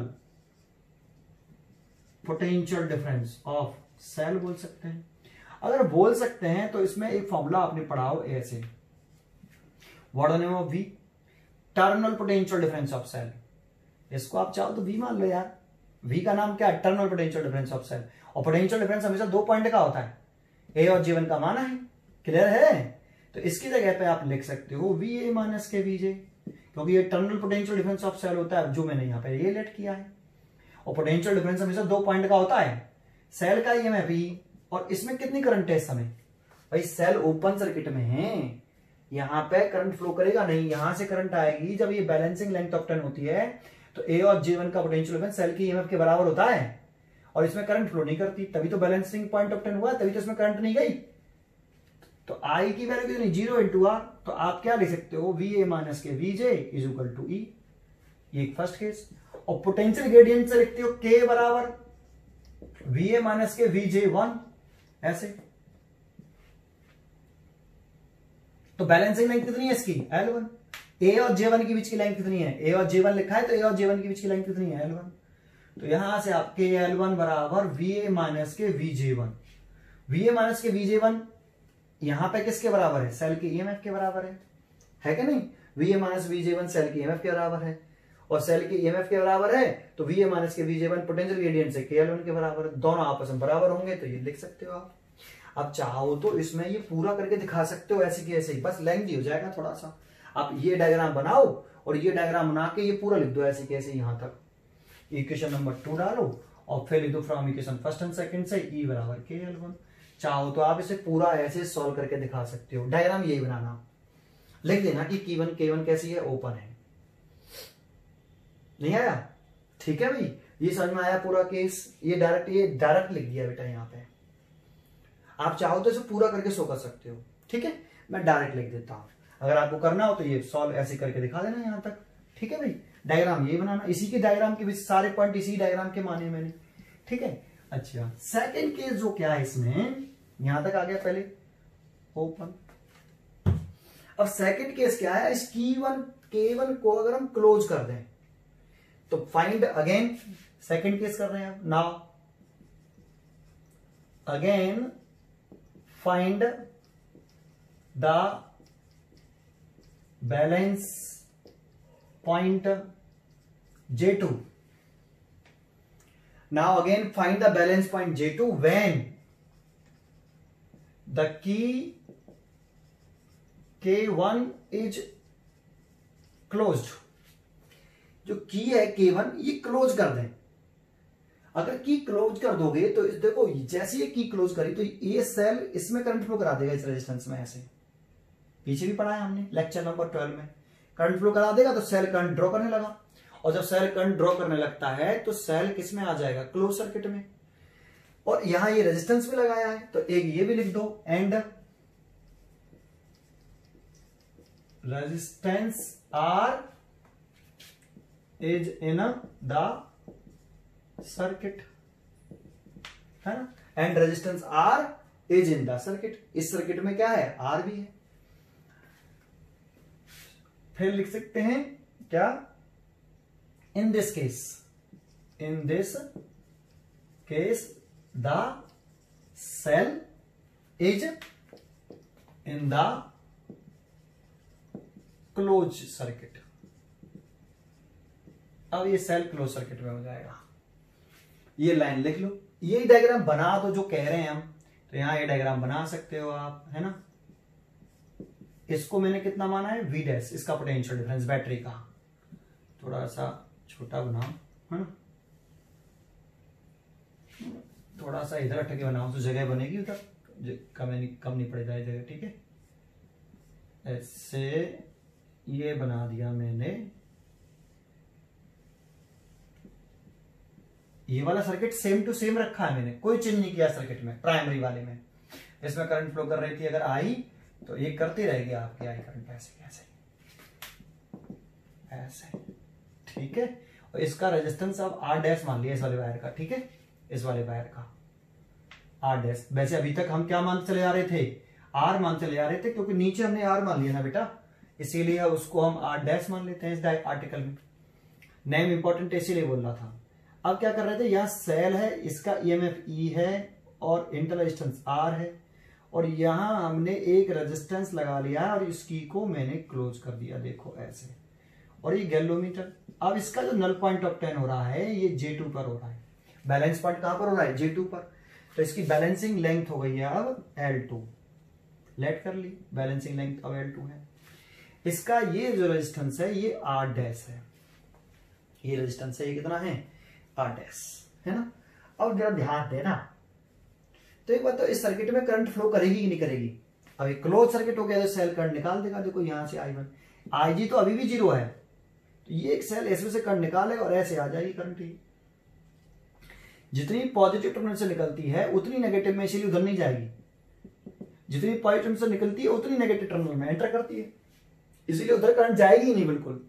potential difference of cell बोल सकते हैं। अगर बोल सकते हैं तो इसमें एक फॉर्मूला आपने पढ़ा हो ऐसे, what the name of V, terminal potential difference of cell. इसको आप चाहो तो V मान लो यार, V का नाम क्या है, terminal potential difference of cell, और पोटेंशियल डिफरेंस हमेशा 2 पॉइंट का होता है, A और J1 का माना है, क्लियर है। तो इसकी जगह पे आप लिख सकते हो VA माइनस के VJ, क्योंकि ये terminal potential difference of cell होता है, जो मैंने यहाँ पे ये लेट किया है, और पोटेंशियल डिफरेंस हमेशा 2 पॉइंट का होता है, सेल का EMF, और इसमें कितनी करंट है इस समय, भाई सेल ओपन सर्किट में है, यहां पे करंट फ्लो करेगा नहीं, यहां से करंट आएगी जब ये बैलेंसिंग लेंथ ऑफ टर्न होती है, तो A और J1 का पोटेंशियल डिफरेंस सेल की EMF के बराबर होता है, और इसमें करंट फ्लो नहीं करती, तभी तो बैलेंसिंग पॉइंट ऑफ टर्न हुआ, तभी तो इसमें करंट नहीं गई। तो I की वैल्यू कितनी, 0 इंटू R, तो आप क्या लिख सकते हो, VA माइनस के VJ is equal to E, ये एक फर्स्ट केस। और पोटेंशियल ग्रेडियंट से लिखते हो K बराबर VA माइनस के VJ1, ऐसे। तो बैलेंसिंग लेंथ कितनी है इसकी, L1। A और J1 के बीच की लेंथ कितनी है, A और J1 लिखा है, तो A और J1 के बीच की लेंथ कितनी है, L1। तो यहां से आपके L1 बराबर VA माइनस के VJ1, VA माइनस के VJ1 यहां पे किसके बराबर है, सेल के EMF के बराबर है कि नहीं, VA माइनस VJ1 सेल के EMF के बराबर है, और सेल के ईएमएफ के बराबर है तो वीए माइनस के वीजे1 पोटेंशियल ग्रेडियंट से केएल1 के बराबर है, दोनों आपस में बराबर होंगे तो ये लिख सकते हो आप। अब चाहो तो इसमें ये पूरा करके दिखा सकते हो ऐसे की ऐसे ही, बस लेंथी हो जाएगा थोड़ा सा। आप ये डायग्राम बनाओ और ये डायग्राम बना के ये पूरा लिख दो ऐसे कैसे यहां तक। इक्वेशन नंबर 2 डालो और फिर लिख दो from equation first and second से E बराबर KL1। चाहो तो आप इसे पूरा ऐसे सॉल्व करके दिखा सकते हो। डायग्राम यही बनाना, लिख देना कि K1 कैसी है, ओपन है। नहीं आया? ठीक है भाई, ये समझ में आया पूरा केस। ये डायरेक्ट लिख दिया बेटा यहाँ पे। आप चाहो तो इसे पूरा करके शो कर सकते हो, ठीक है। मैं डायरेक्ट लिख देता हूं, अगर आपको करना हो तो ये सॉल्व ऐसे करके दिखा देना यहां तक, ठीक है भाई। डायग्राम ये बनाना, इसी के डायग्राम के सारे पॉइंट इसी डायग्राम के माने मैंने, ठीक है। अच्छा, सेकंड केस जो क्या है इसमें, यहां तक आ गया पहले ओपन। अब सेकंड केस क्या है, इस K1 को अगर हम क्लोज कर दें तो फाइंड अगेन, सेकंड केस कर रहे हैं now, again find the balance point J2। now again find the balance point J2 when the key K1 is closed। जो की है K1 ये क्लोज कर दें। अगर की क्लोज कर दोगे तो देखो जैसे ये की क्लोज करी तो ये सेल इसमें करंट फ्लो करा देगा, इस रेजिस्टेंस में ऐसे, पीछे भी पढ़ा है हमने लेक्चर नंबर 12 में। करंट फ्लो करा देगा तो सेल करंट ड्रॉ करने लगा, और जब सेल करंट ड्रॉ करने लगता है तो सेल किस में आ जाएगा, क्लोज सर्किट में। और यहां ये रेजिस्टेंस भी लगाया है तो एक ये भी लिख दो, and resistance R is in the circuit, है ना। And resistance R is in the circuit, इस सर्किट में क्या है, आर भी है। फिर लिख सकते हैं क्या, in this case the cell is in the close circuit. अब ये सेल क्लोज सर्किट में हो जाएगा। ये लाइन लिख लो, ये डायग्राम बना दो जो कह रहे हैं हम, तो यहां ये डायग्राम बना सकते हो आप, है ना। इसको मैंने कितना माना है, V डैश, इसका पोटेंशियल डिफरेंस बैटरी का। थोड़ा सा छोटा बनाओ, है ना, थोड़ा सा इधर हट के बनाओ तो जगह बनेगी, उधर कम नहीं पड़ेगा ये जगह, ठीक है। ऐसे ये बना दिया मैंने। ये वाला सर्किट सेम टू सेम रखा है मैंने, कोई चेंज नहीं किया सर्किट में। प्राइमरी वाले में इसमें करंट फ्लो कर रही थी अगर आई तो ये करती रहेगी आपकी आई करंट, ऐसे ऐसे, ठीक है। और इसका रेजिस्टेंस अब R डैश मान लिया इस वाले वायर का, ठीक है, इस वाले वायर का R डैश। वैसे अभी तक हम क्या मानते चले आ रहे थे, R मानते चले आ रहे थे, क्योंकि नीचे हमने R मान लिया ना बेटा, इसीलिए उसको हम R डैश मान लेते हैं इस आर्टिकल में। नेम इंपॉर्टेंट इसीलिए बोल रहा था। अब क्या कर रहे थे, यहां सेल है, इसका EMF E है और इंटरनल रेजिस्टेंस R है, और यहां हमने एक रेजिस्टेंस लगा लिया है और इसकी को मैंने क्लोज कर दिया, देखो ऐसे। और ये गैल्वोमीटर, अब इसका जो नल पॉइंट ऑब्टेन हो रहा है ये J2 पर हो रहा है। बैलेंस पॉइंट कहां पर हो रहा है, J2 पर। तो इसकी बैलेंसिंग लेंथ हो गई है अब L2, लेट कर ली, बैलेंसिंग लेंथ अब L2 है। इसका ये जो रेजिस्टेंस है ये R डैश है, ये रेजिस्टेंस है, ये कितना है, R डैश, है ना। अब जरा ध्यान देना, तो एक बात तो इस सर्किट में करंट फ्लो करेगी कि नहीं करेगी। अब एक क्लोज सर्किट हो गया तो सेल करंट निकाल देगा, देखो यहां से I1, IG तो अभी भी 0 है, तो ये एक सेल इसमें से करंट निकालेगा और ऐसे आ जाएगी करंट। ही जितनी पॉजिटिव टर्मिनल से निकलती है उतनी नेगेटिव में इसीलिए उधर नहीं जाएगी, जितनी पॉजिटिव से निकलती है उतनी नेगेटिव टर्मिनल में एंटर करती है, इसीलिए उधर करंट जाएगी ही नहीं बिल्कुल।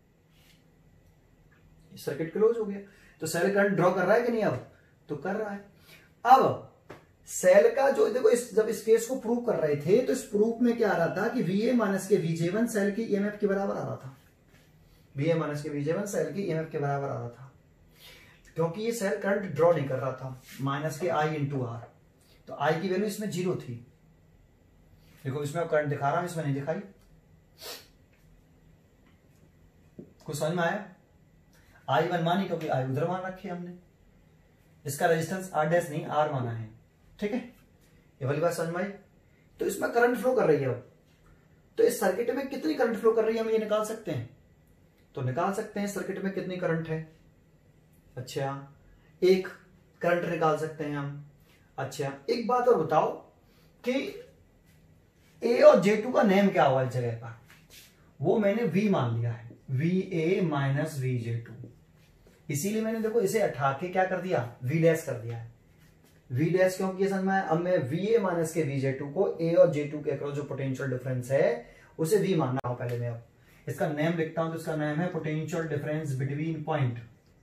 सर्किट क्लोज हो गया तो सेल करंट ड्रॉ कर रहा है कि नहीं, अब तो कर रहा है। अब सेल का जो देखो जब इस केस को प्रूव कर रहे थे तो इस प्रूफ में क्या आ रहा था कि VA माइनस के VJ1 सेल की EMF के बराबर आ रहा था, VA माइनस के VJ1 सेल की EMF के बराबर आ रहा था, क्योंकि ये सेल करंट ड्रॉ नहीं कर रहा था, माइनस के I इंटू R, तो I की वैल्यू इसमें 0 थी। देखो इसमें करंट दिखा रहा हूं, इसमें नहीं दिखाई, कुछ समझ में आया, I1 मानी क्योंकि I उधर मान रखी है हमने, इसका रेजिस्टेंस R डैश नहीं R माना है, ठीक है, ये वाली बात समझ में आई। तो इसमें करंट फ्लो कर रही है। अब तो इस सर्किट में कितनी करंट फ्लो कर रही है हम ये निकाल सकते हैं, तो निकाल सकते हैं सर्किट में कितनी करंट है। अच्छा, एक करंट निकाल सकते हैं हम। अच्छा, एक बात और बताओ कि ए और J2 का नेम क्या हुआ इस जगह का, वो मैंने V मान लिया है, VA माइनस VJ2, इसीलिए मैंने देखो इसे हटा के क्या कर दिया, V डैश कर दिया है। V डैश क्यों किया समझ में आया। अब मैं VA माइनस के VJ2 को A और J2 के अक्रॉस जो पोटेंशियल डिफरेंस है उसे V मान रहा हूं। पहले मैं अब इसका नेम लिखता हूं, तो इसका नेम है potential difference between point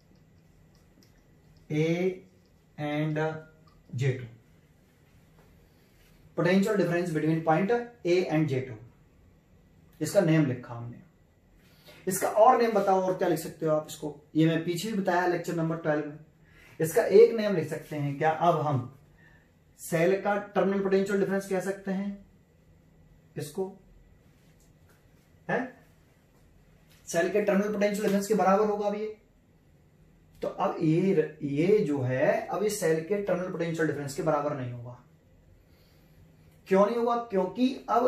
A and J2, potential difference between point A and J2, इसका नेम लिखा हमने। इसका और नेम बताओ और क्या लिख सकते हो आप इसको, ये मैं पीछे भी बताया लेक्चर नंबर 12 में। इसका एक नेम लिख सकते हैं क्या, अब हम सेल का टर्मिनल पोटेंशियल डिफरेंस कह सकते हैं इसको, है सेल के टर्मिनल पोटेंशियल डिफरेंस के बराबर होगा अब ये। तो अब ये जो है अब इस सेल के टर्मिनल पोटेंशियल डिफरेंस के बराबर नहीं होगा। क्यों नहीं होगा, क्योंकि अब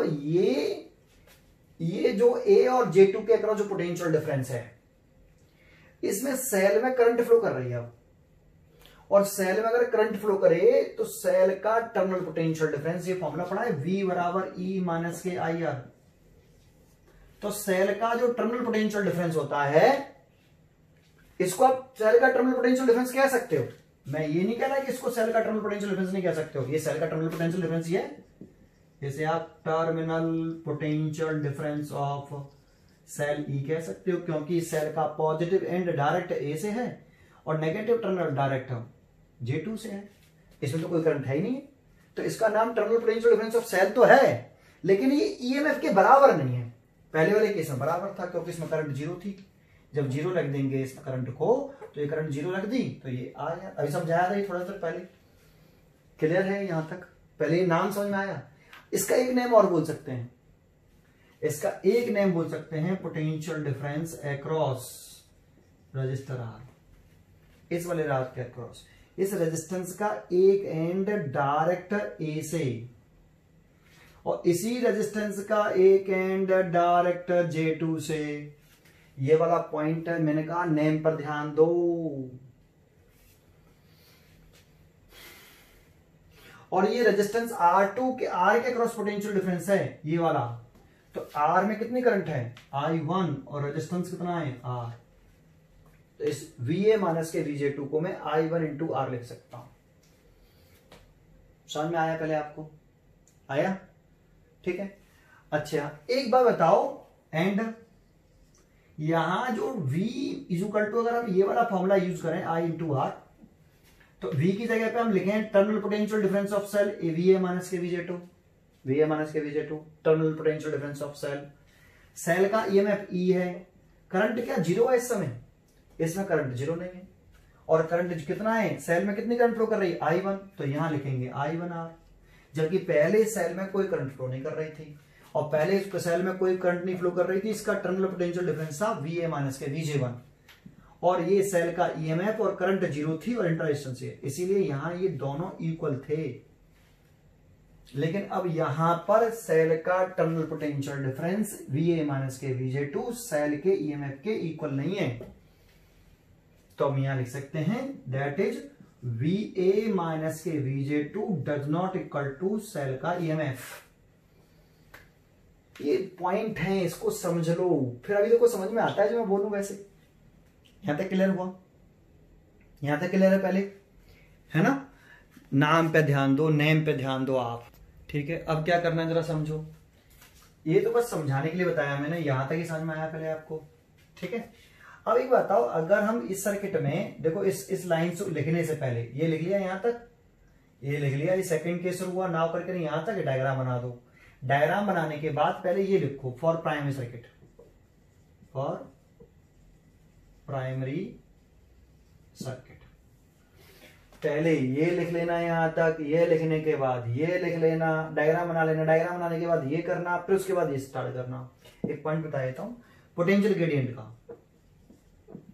ये जो A और J2 के अक्रॉस जो पोटेंशियल डिफरेंस है इसमें सेल में करंट फ्लो कर रही है अब, और सेल में अगर करंट फ्लो करे तो सेल का टर्मिनल पोटेंशियल डिफरेंस, ये फॉर्मूला पढ़ा है V बराबर E माइनस के IR। तो सेल का जो टर्मिनल पोटेंशियल डिफरेंस होता है इसको आप सेल का टर्मिनल पोटेंशियल डिफरेंस कह सकते हो। मैं ये नहीं कह रहा कि इसको सेल का टर्मिनल पोटेंशियल डिफरेंस नहीं कह सकते हो, ये सेल का टर्मिनल पोटेंशियल डिफरेंस ये है, इसे आप terminal potential difference of cell E कह सकते हो, क्योंकि सेल का पॉजिटिव एंड डायरेक्ट ए से है और नेगेटिव टर्मिनल डायरेक्ट J2 से है, इसमें तो कोई करंट है ही नहीं है। तो इसका नाम terminal potential difference of cell तो है, लेकिन ये ईएमएफ के बराबर नहीं है। पहले वाले केस में बराबर था क्योंकि इसमें करंट जीरो थी, जब जीरो लग देंगे इस करंट को तो ये करंट जीरो लग दी तो ये आ गया। अभी समझाया था ये थोड़ा देर पहले, क्लियर है यहां तक, पहले ये नाम समझ में आया। इसका एक नेम और बोल सकते हैं, इसका एक नेम बोल सकते हैं potential difference across resistor R, इस वाले राज के अक्रॉस, इस रेजिस्टेंस का एक एंड डायरेक्ट ए से और इसी रेजिस्टेंस का एक एंड डायरेक्ट J2 से। ये वाला पॉइंट मैंने कहा नेम पर ध्यान दो। और ये रेजिस्टेंस R2 के R के क्रॉस पोटेंशियल डिफरेंस है ये वाला, तो R में कितनी करंट है I1 और रेजिस्टेंस कितना है R, तो इस VA माइनस के VJ2 को मैं I1 इंटू R लिख सकता हूं। समझ में आया पहले आपको, आया ठीक है। अच्छा एक बार बताओ, एंड यहां जो V इक्वल टू अगर हम ये वाला फॉर्मूला यूज करें I इंटू R, तो V की जगह पे हम लिखें terminal potential difference of cell VA minus के VJ2, VA माइनस के VJ2 terminal potential difference of cell. Cell का EMF E है, करंट क्या जीरो है इस समय, इसमें करंट जीरो नहीं है, और करंट कितना है सेल में कितनी करंट फ्लो कर रही है I1, तो यहां लिखेंगे I1R, जबकि पहले सेल में कोई करंट फ्लो नहीं कर रही थी और पहले इस सेल में कोई करंट नहीं फ्लो कर रही थी, इसका टर्मिनल पोटेंशियल डिफरेंस था VA माइनस के VJ1, और ये सेल का EMF और करंट जीरो थी और इंटर रेजिस्टेंस है, इसीलिए यहां ये दोनों इक्वल थे। लेकिन अब यहां पर सेल का terminal potential difference VA minus के VJ2 सेल के EMF के इक्वल नहीं है, तो हम यहां लिख सकते हैं दैट इज VA माइनस के VJ2 does not equal to cell का EMF। ये पॉइंट है, इसको समझ लो, फिर अभी देखो समझ में आता है जो मैं बोलूं। वैसे यहां तक क्लियर हुआ, यहां तक क्लियर है पहले, है ना। नाम पे ध्यान दो, नेम पे ध्यान दो आप, ठीक है। अब क्या करना है जरा समझो, ये तो बस समझाने के लिए बताया मैंने, यहां तक ही समझ में आया पहले आपको, ठीक है। अब एक बताओ, अगर हम इस सर्किट में देखो इस लाइन से लिखने से पहले ये लिख लिया, यहां तक ये लिख लिया, ये सेकंड केस हुआ, नाव करके यहां तक डायग्राम बना दो। डायग्राम बनाने के बाद पहले ये लिखो for primary circuit, for primary circuit, पहले ये लिख लेना यहां तक, ये लिखने के बाद ये लिख लेना, डायग्राम बना लेना, डायग्राम बनाने के बाद ये करना, फिर उसके बाद ये स्टार्ट करना। एक पॉइंट बता देता हूं पोटेंशियल ग्रेडियंट का,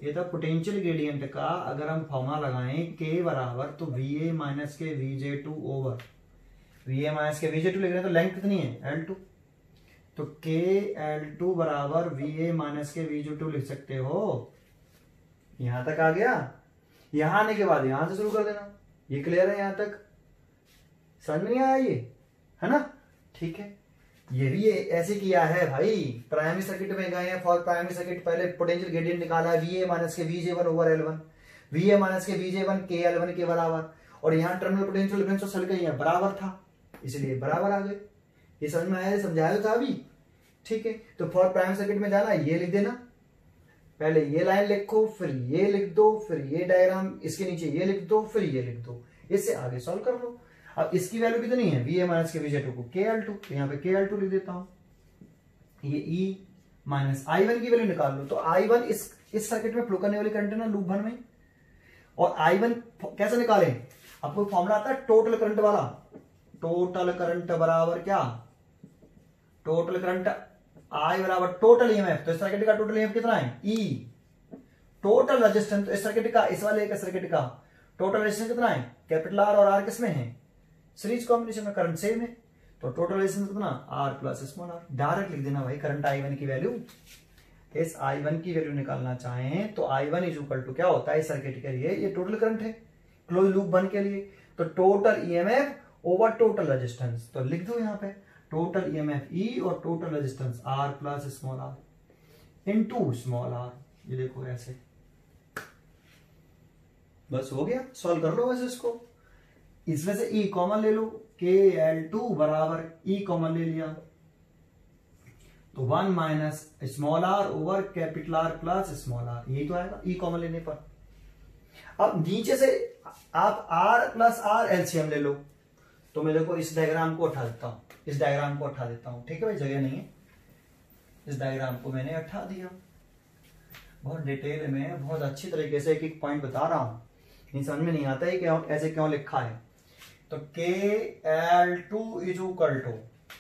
ये तो पोटेंशियल ग्रेडियंट का अगर हम फॉर्मूला लगाएं के बराबर तो VA माइनस के VJ2 ओवर VA माइनस के VJ2 लिख रहे हैं तो लेंथ कितनी है L2, तो KL2 बराबर VA माइनस के VJ2 लिख सकते हो। यहां तक आ गया। यहां आने के बाद यहां से शुरू कर देना। ये क्लियर है? यहां तक समझ में नहीं आया ये, है ना? ठीक है, ये भी ऐसे किया है भाई। प्राइमरी सर्किट में गए हैं, फॉर प्राइमरी सर्किट पहले पोटेंशियल ग्रेडियंट निकाला है VA माइनस के VJ1 over L1, VA minus के VJ1 KL1 के बराबर, और यहाँ टर्मिनल पोटेंशियल डिफरेंस तो सल गई है, बराबर था इसलिए बराबर आ गए। ये समझ में आया? समझाया था अभी? ठीक है, तो फॉर प्राइमरी सर्किट में जाना, ये लिख देना, पहले ये लाइन लिखो, फिर ये लिख दो, फिर ये डायग्राम, इसके नीचे ये लिख दो, फिर ये लिख दो, इससे आगे सॉल्व कर लो। अब इसकी वैल्यू कितनी है VA माइनस के VJ2 को KL2, तो यहाँ पे KL2 लिख देता हूं। ये E माइनस I1 की वैल्यू निकाल लो, तो I1 इस सर्किट में फ्लो करने वाली करंट है ना लूप 1 में, और I1 कैसे निकालें? आपको फॉर्मूला आता है टोटल करंट वाला। टोटल करंट बराबर क्या? टोटल करंट I बराबर टोटल EMF। तो इस सर्किट का टोटल EMF कितना है? E। टोटल रेजिस्टेंस, तो इस सर्किट का, इस वाले का सर्किट का टोटल रेजिस्टेंस कितना है? कैपिटल R और R किसमें है? सीरीज कॉम्बिनेशन में, करंट सेम है, तो टोटल रेजिस्टेंस कितना? R plus small r। Direct लिख देना भाई करंट I1 की वैल्यू। इस I1 की वैल्यू निकालना चाहें तो I1 इज इक्वल टू क्या होता है इस सर्किट के लिए? ये टोटल करंट है क्लोज लूप 1 के लिए, तो total EMF over total resistance. तो लिख दो यहाँ पे टोटल EMF E और total resistance R plus small r into small r। ये देखो ऐसे, बस हो गया, सॉल्व कर लो वैसे इसको। इसमें से E कॉमन ले लो, KL2 बराबर E कॉमन ले लिया तो 1 minus small r over capital R plus small r, यही तो आएगा E कॉमन लेने पर। अब नीचे से आप R प्लस R एलसीएम ले लो, तो मैं देखो इस डायग्राम को उठा देता हूं, इस डायग्राम को उठा देता हूं, ठीक है भाई, जगह नहीं है, इस डायग्राम को मैंने उठा दिया। बहुत डिटेल में, बहुत अच्छी तरीके से एक एक पॉइंट बता रहा हूं, नहीं समझ में नहीं आता है कि ऐसे क्यों लिखा है। तो KL2 इज इक्वल टू,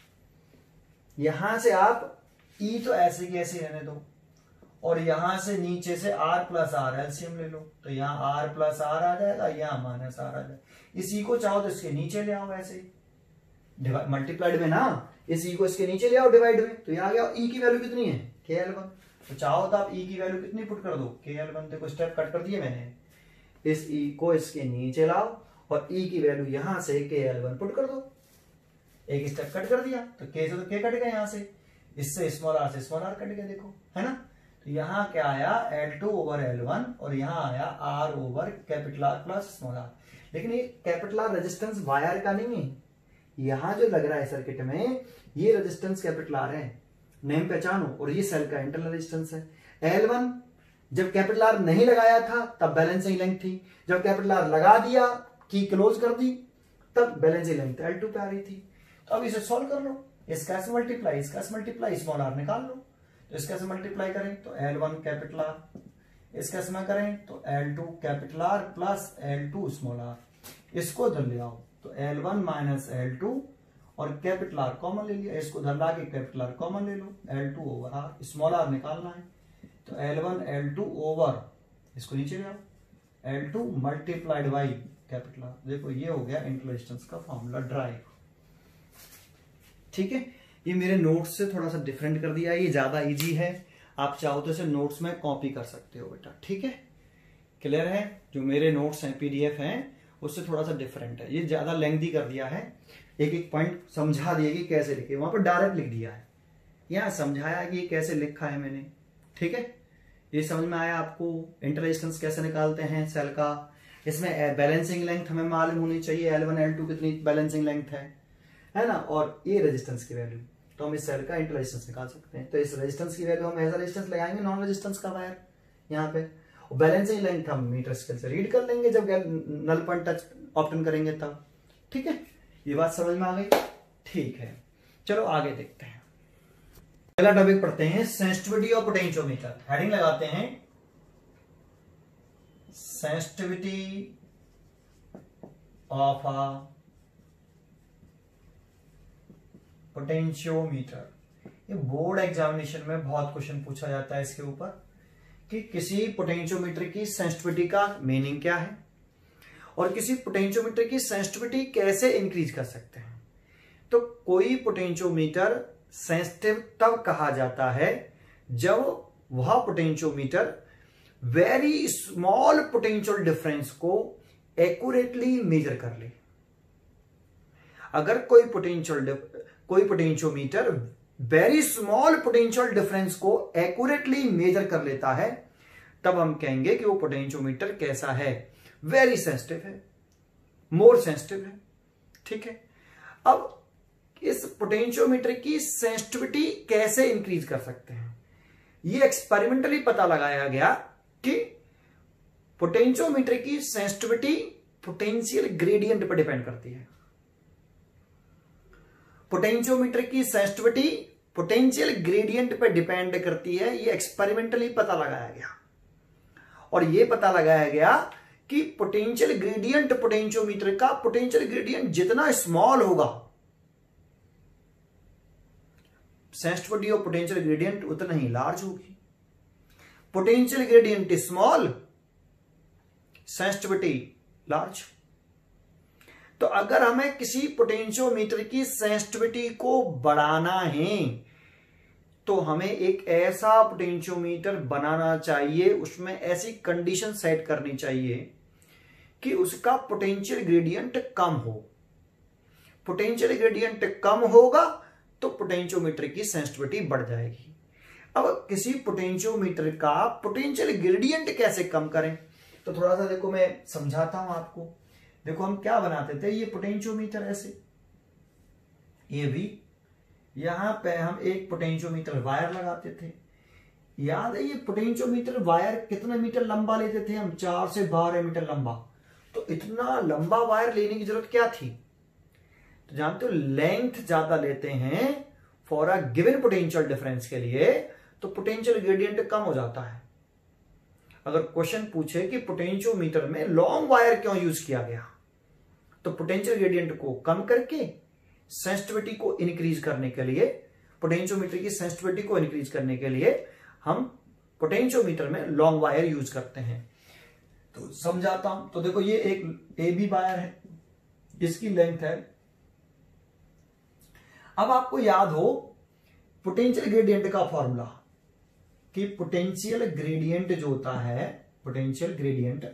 यहां से आप E तो ऐसे की ऐसे रहने दो, और यहां से नीचे से R प्लस R एलसीएम ले लो, तो यहाँ R प्लस R आ जाएगा, यहाँ माइनस R आ जाएगा। इसी को चाहो तो इसके नीचे ले आओ, ऐसे मल्टीप्लाइड में ना, इसी को इसके नीचे ले आओ डिवाइड में, तो यहाँ गया E की वैल्यू कितनी है? KL1। तो चाहो तो आप E की वैल्यू कितनी पुट कर दो? KL1। देखो स्टेप कट कर दिए मैंने, इस E को इसके नीचे लाओ और E की वैल्यू यहां से KL1 पुट कर दो। एक स्टेप कट कर दिया, तो K से तो K कट गया, यहां से इससे स्मॉल r से स्मॉल r कट गया, देखो है ना। तो यहाँ क्या आया? L2 ओवर L1, और यहाँ आया R over capital R plus small r। लेकिन ये कैपिटल R रेजिस्टेंस वायर का नहीं है, यहाँ जो लग रहा है सर्किट में ये रेजिस्टेंस कैपिटल R है, नेम पहचानो, और ये सेल का इंटरनल रेजिस्टेंस है। L1 जब कैपिटल R नहीं लगाया था तब बैलेंसिंग लेंथ थी, जब कैपिटल R लगा दिया, की क्लोज कर दी, तब बैलेंसिंग लेंथ L2 पे आ रही थी। तो अब इसे सॉल्व कर लो, इसका से मल्टीप्लाई, इसका से मल्टीप्लाई, स्मॉल r निकाल लो। तो इसका से मल्टीप्लाई करें तो L1 कैपिटल R, इसका से करें तो L2 capital R plus L2 small r, इसको धर ले आओ तो L1 माइनस L2, और कैपिटल R कॉमन ले लिया, इसको धर ला के कैपिटल R कॉमन ले लो, L2 over R, small r निकालना है, तो L1 L2 ओवर, इसको नीचे ले आओ, L2 multiplied by capital R। देखो ये हो गया इंटर रेजिस्टेंस का फॉर्मूला ड्राइव। ठीक है, ये मेरे नोट्स से थोड़ा सा डिफरेंट कर दिया, ये ज्यादा इजी है, आप चाहो तो इसे नोट्स में कॉपी कर सकते हो बेटा। ठीक है, क्लियर है? जो मेरे नोट्स हैं PDF हैं उससे थोड़ा सा डिफरेंट है, ये ज्यादा लेंथी कर दिया है, एक एक पॉइंट समझा दिया कि कैसे लिखे, वहां पर डायरेक्ट लिख दिया है, यहाँ समझाया कि ये कैसे लिखा है मैंने। ठीक है, ये समझ में आया आपको? इंटर रेजिस्टेंस कैसे निकालते हैं सेल का, इसमें बैलेंसिंग लेंथ हमें मालूम होनी चाहिए, L1 L2 कितनी बैलेंसिंग लेंथ है ना, और ये रेजिस्टेंस की वैल्यू, तो हम इस सेल का इंटर रेजिस्टेंस निकाल सकते हैं। तो इस रेजिस्टेंस की वैल्यू हम ऐसा रेजिस्टेंस लगाएंगे नॉन रेजिस्टेंस का वायर यहाँ पे, और बैलेंसिंग लेंथ हम मीटर स्केल से रीड कर लेंगे जब नल पॉइंट टच ऑप्टेन करेंगे तब। ठीक है, ये बात समझ में आ गई? ठीक है, चलो आगे देखते हैं। पहला टॉपिक पढ़ते हैं, सेंसिटिविटी ऑफ पोटेंशियोमीटर। हेडिंग लगाते हैं सेंसिटिविटी ऑफ अ पोटेंशियोमीटर। ये बोर्ड एग्जामिनेशन में बहुत क्वेश्चन पूछा जाता है इसके ऊपर, कि किसी पोटेंशियोमीटर की सेंसिटिविटी का मीनिंग क्या है और किसी पोटेंशियोमीटर की सेंसिटिविटी कैसे इंक्रीज कर सकते हैं। तो कोई पोटेंशियोमीटर सेंसिटिव तब कहा जाता है जब वह potentiometer very small potential difference को एक्यूरेटली मेजर कर ले। अगर कोई potentiometer very small potential difference को एक्यूरेटली मेजर कर लेता है, तब हम कहेंगे कि वो पोटेंशियोमीटर कैसा है, वेरी सेंसिटिव है, मोर सेंसिटिव है। ठीक है, अब इस पोटेंशियोमीटर की सेंसिटिविटी कैसे इंक्रीज कर सकते हैं, ये एक्सपेरिमेंटली पता लगाया गया कि पोटेंशियोमीटर की सेंसिटिविटी पोटेंशियल ग्रेडियंट पर डिपेंड करती है। पोटेंशियोमीटर की सेंसिटिविटी पोटेंशियल ग्रेडियंट पर डिपेंड करती है, ये एक्सपेरिमेंटली पता लगाया गया। और ये पता लगाया गया कि पोटेंशियल ग्रेडियंट पोटेंशियोमीटर का पोटेंशियल ग्रेडियंट जितना स्मॉल होगा, सेंसिटिविटी ऑफ पोटेंशियल ग्रेडियंट उतना ही लार्ज होगी। Potential gradient small, sensitivity large. तो अगर हमें किसी पोटेंशियोमीटर की सेंसिटिविटी को बढ़ाना है तो हमें एक ऐसा पोटेंशियोमीटर बनाना चाहिए, उसमें ऐसी कंडीशन सेट करनी चाहिए कि उसका पोटेंशियल ग्रेडियंट कम हो। पोटेंशियल ग्रेडियंट कम होगा तो पोटेंशियोमीटर की सेंसिटिविटी बढ़ जाएगी। अब किसी पोटेंशियोमीटर का पोटेंशियल ग्रेडियंट कैसे कम करें, तो थोड़ा सा देखो मैं समझाता हूं आपको। देखो हम क्या बनाते थे, ये पोटेंशियोमीटर ऐसे, ये भी यहां पे हम एक पोटेंशियोमीटर वायर लगाते थे। याद है ये पोटेंशियोमीटर वायर कितना मीटर लंबा लेते थे हम, 4 से 12 मीटर लंबा। तो इतना लंबा वायर लेने की जरूरत क्या थी, तो जानते हो लेंथ ज्यादा लेते हैं for a given potential difference के लिए, तो पोटेंशियल ग्रेडियंट कम हो जाता है। अगर क्वेश्चन पूछे कि पोटेंशियोमीटर में लॉन्ग वायर क्यों यूज किया गया, तो पोटेंशियल ग्रेडियंट को कम करके सेंसिटिविटी को इंक्रीज करने के लिए, पोटेंशियोमीटर की सेंसिटिविटी को इंक्रीज करने के लिए हम पोटेंशियोमीटर में लॉन्ग वायर यूज करते हैं। तो समझाता हूं। तो देखो ये एक ए बी वायर है, इसकी लेंथ है। अब आपको याद हो पोटेंशियल ग्रेडियंट का फॉर्मूला, कि पोटेंशियल ग्रेडियंट जो होता है, पोटेंशियल ग्रेडियंट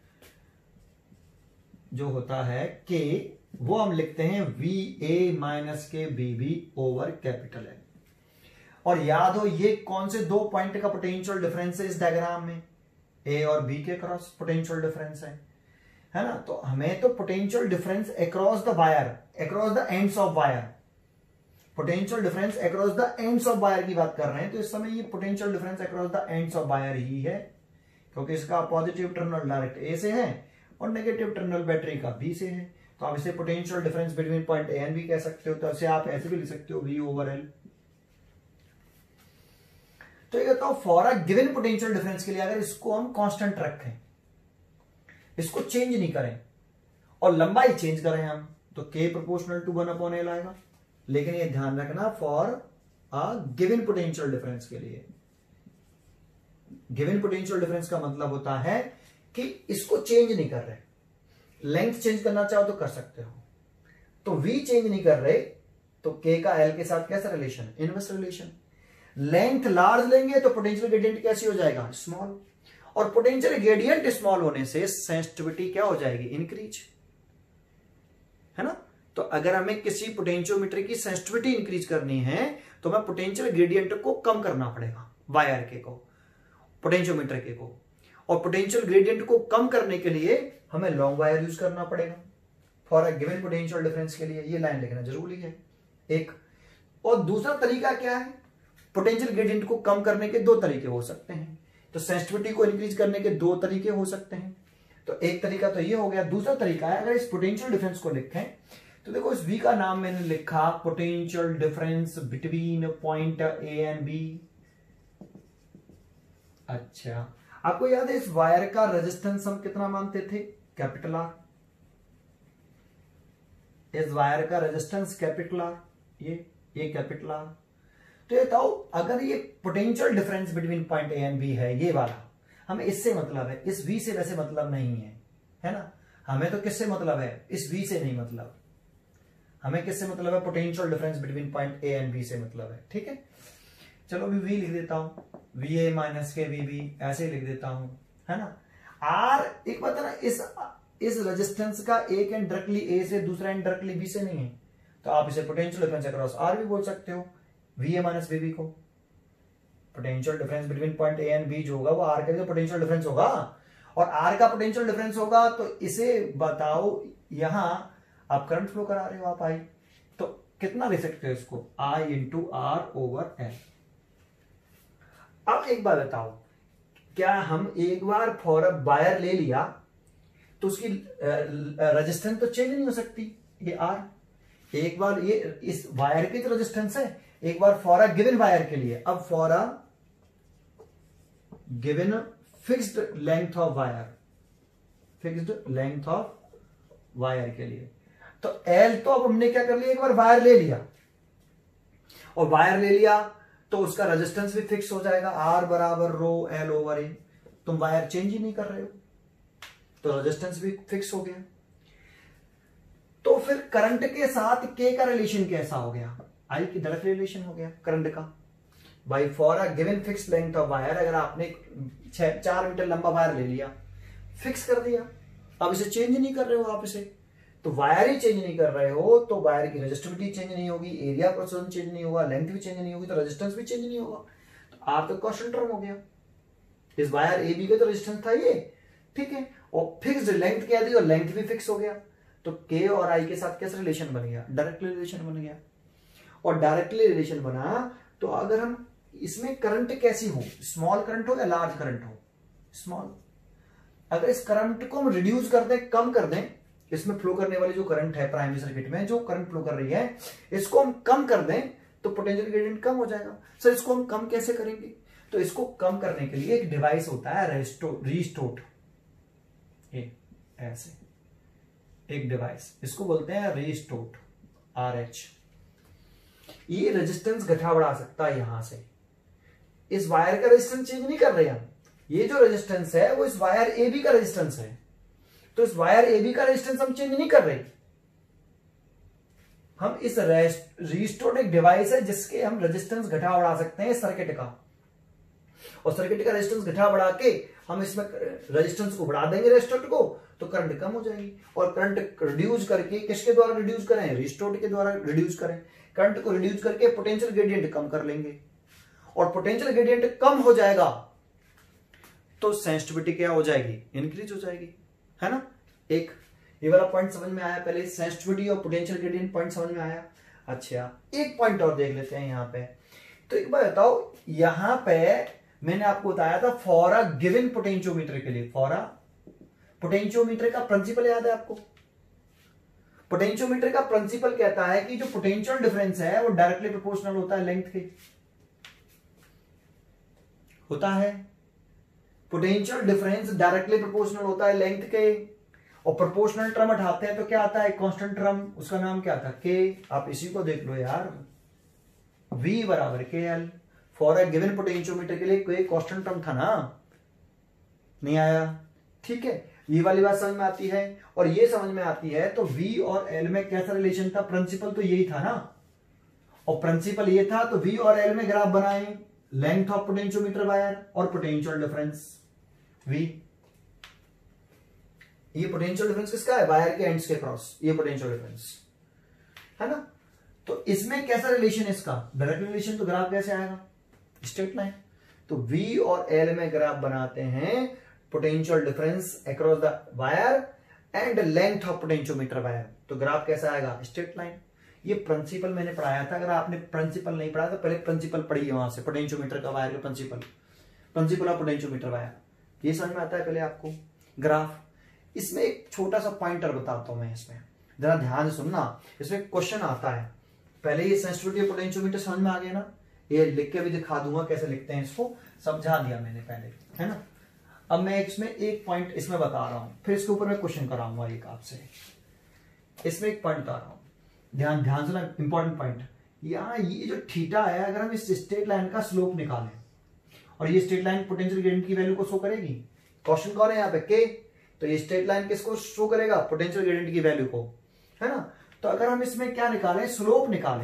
जो होता है के, वो हम लिखते हैं वी ए माइनस के बी बी ओवर कैपिटल है। और याद हो ये कौन से दो पॉइंट का पोटेंशियल डिफरेंस है इस डायग्राम में, ए और बी के क्रॉस पोटेंशियल डिफरेंस है ना। तो हमें तो potential difference across the wire, across the ends of wire, potential difference across the ends of wire की बात कर रहे हैं। तो इस समय ये potential difference across the ends of wire ही है, क्योंकि इसका पॉजिटिव टर्मिनल डायरेक्ट ए से है और नेगेटिव टर्मिनल बैटरी का बी से है। तो आप इसे potential difference between point A and B कह सकते हो। तो इसे आप ऐसे भी लिख सकते हो वी ओवर एल। तो ये कहता हूं for a given potential difference के लिए अगर इसको हम कांस्टेंट रखें, इसको चेंज नहीं करें और लंबाई चेंज करें हम, तो के प्रोपोर्शनल टू 1/L आएगा। लेकिन ये ध्यान रखना for a given potential difference के लिए। गिवन पोटेंशियल डिफरेंस का मतलब होता है कि इसको चेंज नहीं कर रहे, लेंथ चेंज करना चाहो तो कर सकते हो। तो v चेंज नहीं कर रहे तो k का l के साथ कैसा relation, inverse relation. Length large लेंगे तो पोटेंशियल ग्रेडियंट कैसी हो जाएगा, स्मॉल। और पोटेंशियल ग्रेडियंट स्मॉल होने से सेंसिटिविटी क्या हो जाएगी, इंक्रीज, है ना। तो अगर हमें किसी पोटेंशियोमीटर की सेंसिटिविटी इंक्रीज करनी है तो हमें पोटेंशियल ग्रेडियंट को कम करना पड़ेगा, वायर के को, पोटेंशियोमीटर के को। और पोटेंशियल ग्रेडियंट को कम करने के लिए हमें लॉन्ग वायर यूज करना पड़ेगा for a given potential difference के लिए। ये लाइन लिखना जरूरी है एक। और दूसरा तरीका क्या है, पोटेंशियल ग्रेडियंट को कम करने के दो तरीके हो सकते हैं। तो सेंसिटिविटी को इंक्रीज करने के दो तरीके हो सकते हैं। तो एक तरीका तो ये हो गया। दूसरा तरीका है, अगर इस पोटेंशियल डिफरेंस को लिखें तो देखो इस v का नाम मैंने लिखा potential difference between point A and B. अच्छा, आपको याद है इस वायर का रेजिस्टेंस हम कितना मानते थे, कैपिटल आर। इस वायर का रेजिस्टेंस कैपिटल आर, ये कैपिटल आर। तो ये बताओ, अगर ये potential difference between point A and B है ये वाला, हमें इससे मतलब है, इस वी से वैसे मतलब नहीं है ना। हमें तो किससे मतलब है, इस वी से नहीं मतलब, हमें किससे मतलब है, potential difference between point A and B से मतलब है। ठीक है, चलो अभी वी लिख देता हूं, वी ए माइनस के वी बी ऐसे ही लिख देता हूं, है ना। आर एक बात है ना, इस रेजिस्टेंस का एक एंड डायरेक्टली ए से, दूसरा एंड डायरेक्टली बी से नहीं है, तो आप इसे पोटेंशियल डिफरेंस अक्रॉस आर भी बोल सकते हो, V A minus V B को। Potential difference between point A and B जो होगा वो आर का पोटेंशियल डिफरेंस होगा, और आर का पोटेंशियल डिफरेंस होगा, तो इसे बताओ यहां आप करंट फ्लो करा रहे हो आप आई, तो कितना दे सकते हो इसको, I into R over L. अब एक बात बताओ, क्या हम एक बार फॉर अ वायर ले लिया तो उसकी रेजिस्टेंस तो चेंज नहीं हो सकती, ये आर एक बार ये इस वायर की जो रेजिस्टेंस है, एक बार फॉर अ गिवन वायर के लिए, अब for a given fixed length of wire, fixed length of wire के लिए, तो एल तो अब हमने क्या कर लिया, एक बार वायर ले लिया, और वायर ले लिया तो उसका रेजिस्टेंस भी फिक्स हो जाएगा, आर बराबर रो एल ओवर ए। तुम वायर चेंज ही नहीं कर रहे हो, तो रेजिस्टेंस भी फिक्स हो गया। तो फिर करंट के साथ के का रिलेशन कैसा हो गया, आई की डायरेक्ट रिलेशन हो गया करंट का, by for a given fix length of wire. अगर आपने 4 मीटर लंबा वायर ले लिया, फिक्स कर दिया, अब इसे चेंज नहीं कर रहे हो आप इसे, तो वायर ही चेंज नहीं कर रहे हो, तो वायर की रेजिस्टिविटी चेंज नहीं होगी, एरिया प्रोपोर्शन चेंज नहीं होगा, लेंथ भी चेंज नहीं होगी, तो रेजिस्टेंस भी चेंज नहीं होगा, तो आप तो कांस्टेंट टर्म हो गया। इस वायर ए बी का तो रेजिस्टेंस था ये, ठीक है, और फिक्स्ड लेंथ क्या थी, और लेंथ भी फिक्स हो गया, तो के और आई के साथ कैसे रिलेशन बन गया, डायरेक्टली रिलेशन बन गया। और डायरेक्टली रिलेशन बना तो अगर हम इसमें करंट कैसी हो, स्मॉल करंट हो या लार्ज करंट हो, स्मॉल, अगर इस करंट को हम रिड्यूस कर दें, कम कर दें, इसमें फ्लो करने वाली जो करंट है प्राइमरी सर्किट में जो करंट फ्लो कर रही है, इसको हम कम कर दें तो पोटेंशियल ग्रेडियंट कम हो जाएगा। सर इसको हम कम कैसे करेंगे, तो इसको कम करने के लिए एक डिवाइस होता है रीस्टोट, ऐसे एक डिवाइस, इसको बोलते हैं रीस्टोट, RH। ये रेजिस्टेंस घटा बढ़ा सकता है यहां से, इस वायर का रेजिस्टेंस चेंज नहीं कर रहे हम, ये जो रेजिस्टेंस है वो इस वायर ए बी का रेजिस्टेंस है, तो इस वायर ए बी का रेजिस्टेंस हम चेंज नहीं कर रहे, हम इस रीस्टोर्ड एक डिवाइस है जिसके हम रेजिस्टेंस घटा बढ़ा सकते हैं सर्किट का, और सर्किट का रेजिस्टेंस घटा बढ़ा के हम इसमें रेजिस्टेंस को बढ़ा देंगे रेजिस्टोर्ड को, तो करंट कम हो जाएगी, और करंट रिड्यूस करके किसके द्वारा रिड्यूस करें, रीस्टोर्ड के द्वारा रिड्यूस करें, करंट को रिड्यूस करके पोटेंशियल ग्रेडियंट कम कर लेंगे, और पोटेंशियल ग्रेडियंट कम हो जाएगा तो सेंसिटिविटी क्या हो जाएगी, इंक्रीज हो जाएगी, है ना। एक ये वाला पॉइंट समझ में आया, पहले सेंसिटिविटी और पोटेंशियल ग्रेडियंट पॉइंट समझ में आया। अच्छा एक पॉइंट और देख लेते हैं यहाँ पे, तो एक बार बताओ, यहां पे मैंने आपको बताया था फॉर अ गिवन पोटेंशियोमीटर के लिए, फॉर अ पोटेंशियोमीटर का प्रिंसिपल याद है आपको, पोटेंशियोमीटर का प्रिंसिपल कहता है कि जो पोटेंशियल डिफरेंस है वो डायरेक्टली प्रोपोर्शनल होता है लेंथ के, होता है पोटेंशियल डिफरेंस डायरेक्टली प्रोपोर्शनल होता है लेंथ के, और प्रोपोर्शनल टर्म हटाते हैं तो क्या आता है, कांस्टेंट टर्म, उसका नाम क्या था, के। आप इसी को देख लो यार, V बराबर के L, for a given potentiometer के लिए कोई कांस्टेंट टर्म था ना, नहीं आया, ठीक है। ये वाली बात समझ में आती है, और ये समझ में आती है, तो V और L में कैसा रिलेशन था, प्रिंसिपल तो यही था ना, और प्रिंसिपल ये था, तो V और L में ग्राफ बनाए, लेंथ ऑफ पोटेंशियोमीटर वायर और पोटेंशियल डिफरेंस V। ये पोटेंशियल डिफरेंस किसका है, वायर के एंड्स के क्रॉस, ये पोटेंशियल डिफरेंस है ना। तो इसमें कैसा रिलेशन है इसका, डायरेक्ट रिलेशन, तो ग्राफ कैसे आएगा, स्ट्रेट लाइन। तो V और L में ग्राफ बनाते हैं potential difference across the wire and length of potentiometer wire, तो ग्राफ कैसा आएगा, स्ट्रेट लाइन। ये प्रिंसिपल मैंने पढ़ाया था, अगर आपने प्रिंसिपल नहीं पढ़ा तो पहले प्रिंसिपल पढ़िए वहां से, पोटेंशियोमीटर का वायर का प्रिंसिपल ऑफ पोटेंशियोमीटर वायर, ये समझ में आता है पहले आपको ग्राफ। इसमें एक छोटा सा पॉइंटर बताता हूं मैं, इसमें जरा ध्यान से सुनना, इसमें क्वेश्चन आता है, पहले ये सेंसिटिविटी पोटेंशियोमीटर समझ में आ गया ना, ये लिख के भी दिखा दूंगा कैसे लिखते हैं, इसको समझा दिया मैंने पहले, है ना। अब मैं इसमें एक पॉइंट इसमें बता रहा हूं, फिर इसके ऊपर मैं क्वेश्चन कराऊंगा एक आपसे। इसमें एक पॉइंट बता रहा हूं, ध्यान से ना, इंपॉर्टेंट पॉइंट, यहाँ ये जो थीटा है, अगर हम इस स्ट्रेट लाइन का स्लोप निकालें और ये स्ट्रेट लाइन पोटेंशियल ग्रेडियंट की वैल्यू को शो करेगी। क्वेश्चन कौन है यहाँ पे, के, तो ये स्ट्रेट लाइन किसको शो करेगा, पोटेंशियल ग्रेडियंट की वैल्यू को, है ना। तो अगर हम इसमें क्या निकालें, स्लोप निकालें,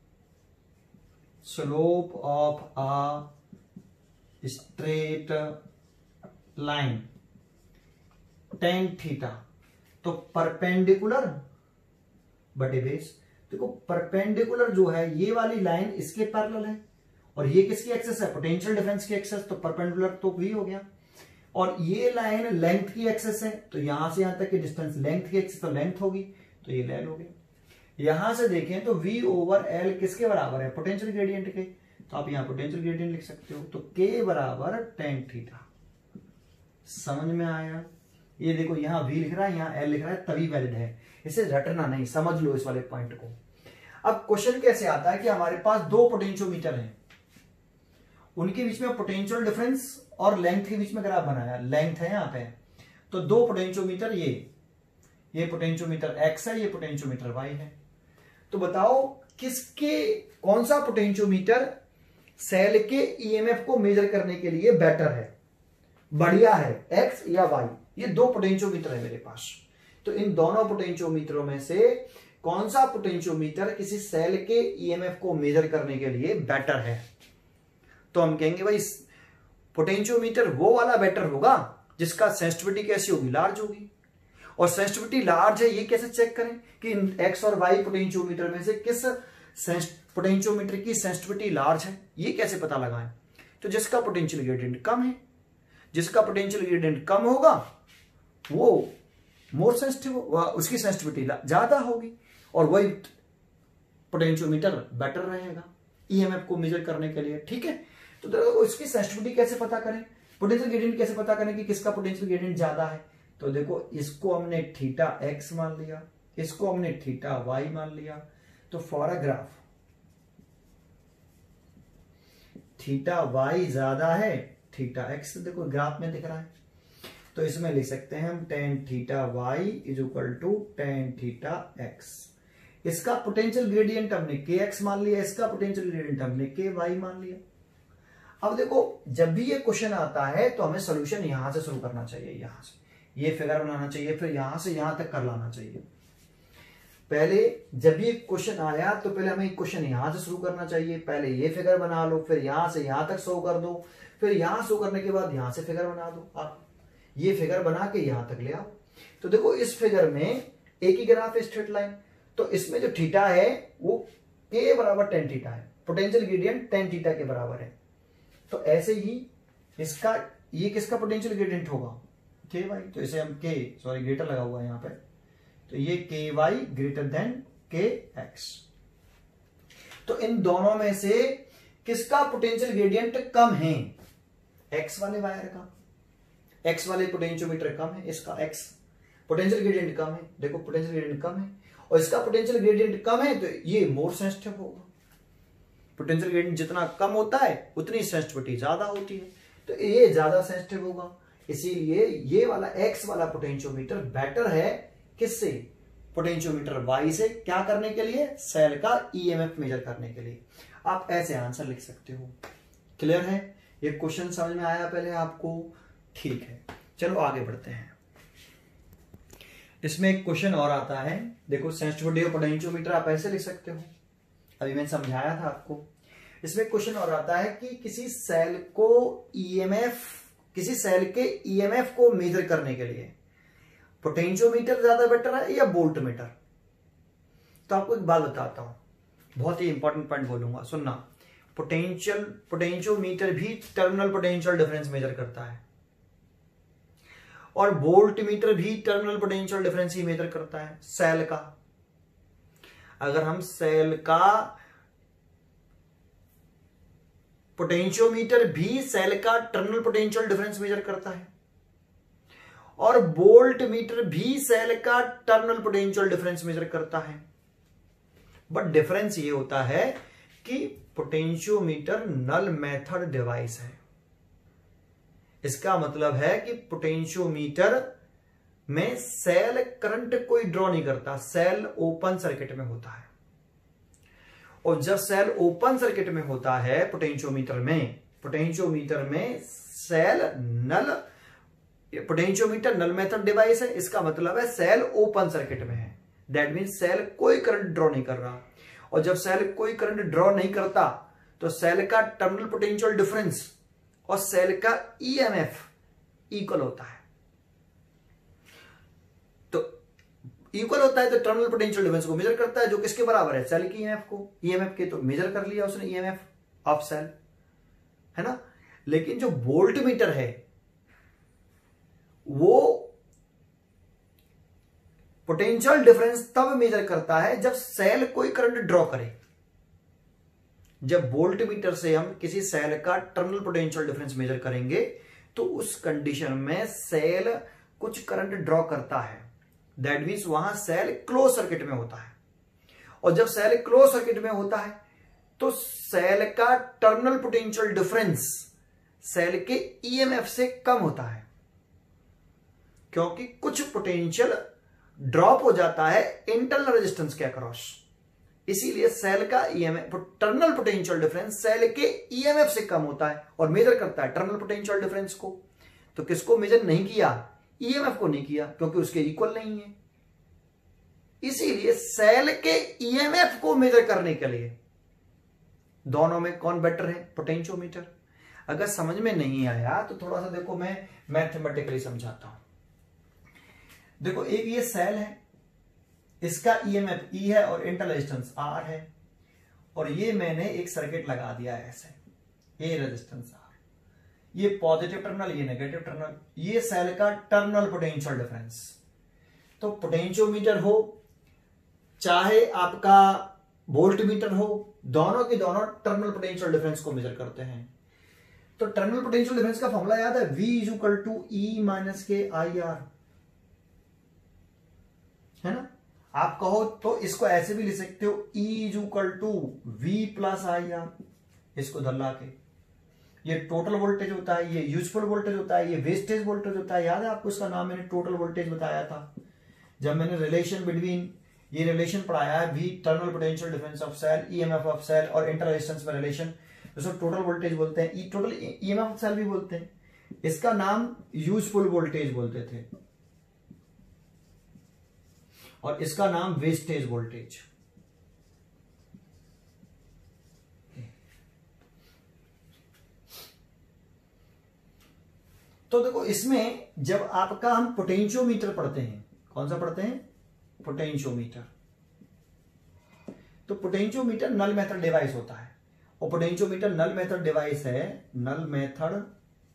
slope of a straight line tan theta, तो परपेंडिकुलर बटे बेस। देखो परपेंडिकुलर जो है ये वाली लाइन इसके पैरेलल है और ये किसकी एक्सेस है, पोटेंशियल डिफरेंस की एक्सेस, तो परपेंडिकुलर तो भी हो गया। और ये लाइन लेंथ की एक्सेस है, तो यहां से यहां तक की डिस्टेंस लेंथ की एक्सेस, तो लेंथ होगी, तो ये ले लोगे। यहां से देखें तो v ओवर एल किसके बराबर है, पोटेंशियल ग्रेडियंट के, तो आप यहां पोटेंशियल ग्रेडियंट लिख सकते हो, तो k बराबर tan थीटा। समझ में आया। ये देखो यहाँ v लिख रहा है, यहाँ l लिख रहा है, तभी वैलिड है, इसे रटना नहीं, समझ लो इस वाले पॉइंट को। अब क्वेश्चन कैसे आता है कि हमारे पास दो पोटेंशियोमीटर हैं, उनके बीच में पोटेंशियल डिफरेंस और लेंथ के बीच में ग्राफ बनाया, लेंथ है यहाँ पे, तो दो पोटेंशियोमीटर, ये पोटेंशियोमीटर x है, ये पोटेंशियोमीटर y है। तो बताओ कौन सा पोटेंशियोमीटर सेल के ईएमएफ को मेजर करने के लिए बेटर है, बढ़िया है, x या y। ये दो पोटेंशियोमीटर है मेरे पास, तो इन दोनों पोटेंशियोमीटरों में से कौन सा पोटेंशियोमीटर किसी सेल के ईएमएफ को मेजर करने के लिए बेटर है। तो हम कहेंगे भाई पोटेंशियोमीटर वो वाला बेटर होगा जिसका सेंसिटिविटी कैसी होगी, लार्ज होगी। और सेंसिटिविटी लार्ज है ये कैसे चेक करें कि एक्स और वाई पोटेंशियोमीटर में से किस पोटेंशियोमीटर की सेंसिटिविटी लार्ज है, ये कैसे पता लगाएं। तो जिसका पोटेंशियल ग्रेडियंट कम है, जिसका पोटेंशियल ग्रेडियंट कम होगा वो मोर सेंसिटिव, उसकी सेंसिटिविटी ज्यादा होगी और वही पोटेंशियोमीटर बेटर रहेगा ईएमएफ को मेजर करने के लिए। ठीक है, तो इसकी सेंसिटिविटी कैसे पता करें, पोटेंशियल ग्रेडियंट कैसे पता करें कि किसका पोटेंशियल ग्रेडियंट ज्यादा है। तो देखो इसको हमने थीटा एक्स मान लिया, इसको हमने थीटा वाई मान लिया, तो for a graph theta Y ज्यादा है थीटा एक्स, देखो ग्राफ में दिख रहा है, तो इसमें लिख सकते हैं हम tan theta Y is equal to tan theta X. इसका पोटेंशियल ग्रेडियंट हमने के एक्स मान लिया, इसका पोटेंशियल ग्रेडियंट हमने के वाई मान लिया। अब देखो जब भी ये क्वेश्चन आता है तो हमें सोल्यूशन यहां से शुरू करना चाहिए, यहां से ये फिगर बनाना चाहिए, फिर यहां से यहां तक कर लाना चाहिए। पहले जब ये क्वेश्चन आया तो पहले हमें क्वेश्चन यहां से शुरू करना चाहिए, पहले ये फिगर बना लो, फिर यहां से यहां तक शो कर दो, फिर यहां शो करने के बाद यहां से फिगर बना दो, आप ये फिगर बना के यहां तक ले आओ। तो देखो इस फिगर में एक ही ग्राफ है स्ट्रेट लाइन, तो इसमें जो थीटा है वो के बराबर tan थीटा है, पोटेंशियल ग्रेडियंट tan थीटा के बराबर है। तो ऐसे ही इसका ये किसका पोटेंशियल ग्रेडियंट होगा, के वाई, तो इसे हम के ग्रेटर लगा हुआ है यहाँ पे, तो ये K Y greater than K X. तो इन दोनों में से किसका पोटेंशियल ग्रेडियंट कम है, एक्स वाले वायर का, एक्स वाले पोटेंशियोमीटर कम है, इसका एक्स पोटेंशियल ग्रेडियंट कम है, देखो पोटेंशियल ग्रेडियंट कम है और इसका पोटेंशियल ग्रेडियंट कम है, तो ये मोर सेंसिटिव होगा। पोटेंशियल ग्रेडियंट जितना कम होता है उतनी सेंसिटिविटी ज्यादा होती है, तो ये ज्यादा सेंसिटिव होगा, इसीलिए ये वाला एक्स वाला पोटेंशियोमीटर बेटर है किससे, पोटेंशियोमीटर वाई से, क्या करने के लिए, सेल का ईएमएफ मेजर करने के लिए। आप ऐसे आंसर लिख सकते हो। क्लियर है, ये क्वेश्चन समझ में आया पहले आपको, ठीक है। चलो आगे बढ़ते हैं। इसमें एक क्वेश्चन और आता है, देखो सेंसिटिविटी ऑफ पोटेंशियोमीटर आप ऐसे लिख सकते हो, अभी मैंने समझाया था आपको। इसमें क्वेश्चन और आता है कि किसी सेल को ईएमएफ, किसी सेल के ईएमएफ को मेजर करने के लिए पोटेंशियोमीटर ज्यादा बेटर है या वोल्टमीटर। तो आपको एक बात बताता हूं, बहुत ही इंपॉर्टेंट पॉइंट बोलूंगा, सुनना। पोटेंशियोमीटर भी टर्मिनल पोटेंशियल डिफरेंस मेजर करता है और वोल्टमीटर भी टर्मिनल पोटेंशियल डिफरेंस ही मेजर करता है सेल का। अगर हम सेल का पोटेंशियोमीटर भी सेल का टर्मिनल पोटेंशियल डिफरेंस मेजर करता है और वोल्टमीटर भी सेल का टर्मिनल पोटेंशियल डिफरेंस मेजर करता है, बट डिफरेंस ये होता है कि पोटेंशियोमीटर नल मेथड डिवाइस है। इसका मतलब है कि पोटेंशियोमीटर में सेल करंट कोई ड्रॉ नहीं करता, सेल ओपन सर्किट में होता है और जब सेल ओपन सर्किट में होता है पोटेंशियोमीटर में cell null, potentiometer null method device है, इसका मतलब है सेल ओपन सर्किट में है। दैट मीन सेल कोई करंट ड्रॉ नहीं कर रहा, और जब सेल कोई करंट ड्रॉ नहीं करता तो सेल का टर्मिनल पोटेंशियल डिफरेंस और सेल का ईएमएफ इक्वल होता है। तो इक्वल होता है तो टर्मिनल पोटेंशियल डिफरेंस को मेजर करता है, जो किसके बराबर है, सेल की ईएमएफ को। ईएमएफ के तो मेजर कर लिया उसने ईएमएफ ऑफ सेल, है ना। लेकिन जो वोल्ट मीटर है वो पोटेंशियल डिफरेंस तब मेजर करता है जब सेल कोई करंट ड्रॉ करे। जब वोल्ट मीटर से हम किसी सेल का टर्मिनल पोटेंशियल डिफरेंस मेजर करेंगे तो उस कंडीशन में सेल कुछ करंट ड्रॉ करता है। दैट मीन्स वहां सेल क्लोज सर्किट में होता है, और जब सेल क्लोज सर्किट में होता है तो सेल का टर्मिनल पोटेंशियल डिफरेंस सेल के ईएमएफ से कम होता है, क्योंकि कुछ पोटेंशियल ड्रॉप हो जाता है इंटरनल रेजिस्टेंस के अक्रॉस। इसीलिए सेल का EMF terminal potential difference cell के ईएमएफ से कम होता है और मेजर करता है टर्मिनल पोटेंशियल डिफरेंस को। तो किसको मेजर नहीं किया, ईएमएफ को नहीं किया, क्योंकि उसके इक्वल नहीं है। इसीलिए सेल के ईएमएफ को मेजर करने के लिए दोनों में कौन बेटर है, पोटेंशियोमीटर। अगर समझ में नहीं आया तो थोड़ा सा देखो मैं मैथमेटिकली समझाता हूं। देखो एक ये सेल है, इसका ईएमएफ ई है और इंटरनल रेजिस्टेंस आर है, और ये मैंने एक सर्किट लगा दिया है ऐसे, ए रेजिस्टेंस आर, ये पॉजिटिव टर्मिनल ये नेगेटिव टर्मिनल, ये सेल का टर्मिनल पोटेंशियल डिफरेंस। तो पोटेंशियोमीटर हो चाहे आपका वोल्ट मीटर हो, दोनों के दोनों टर्मिनल पोटेंशियल डिफरेंस को मेजर करते हैं। तो टर्मिनल पोटेंशियल डिफरेंस का फॉर्मूला याद है, V is equal to E minus के आई आर, है ना। आप कहो तो इसको ऐसे भी लिख सकते हो, E is equal to V plus I R, इसको धल्ला के। ये टोटल वोल्टेज होता है, ये यूजफुल वोल्टेज होता है, ये वेस्टेज वोल्टेज होता है। याद है आपको इसका नाम, मैंने टोटल वोल्टेज बताया था जब मैंने रिलेशन बिटवीन, ये रिलेशन पढ़ाया है, V terminal potential difference of cell, EMF of cell और इंटर रेजिस्टेंस में रिलेशन, इसको टोटल वोल्टेज बोलते हैं, टोटल ईएमएफ ऑफ सेल भी बोलते हैं। इसका नाम यूजफुल वोल्टेज बोलते थे, और इसका नाम वेस्टेज वोल्टेज। तो देखो इसमें जब आपका हम पोटेंशियोमीटर पढ़ते हैं, कौन सा पढ़ते हैं, पोटेंशियोमीटर। तो पोटेंशियोमीटर नल मेथड डिवाइस होता है, और पोटेंशियोमीटर नल मेथड डिवाइस है, नल मेथड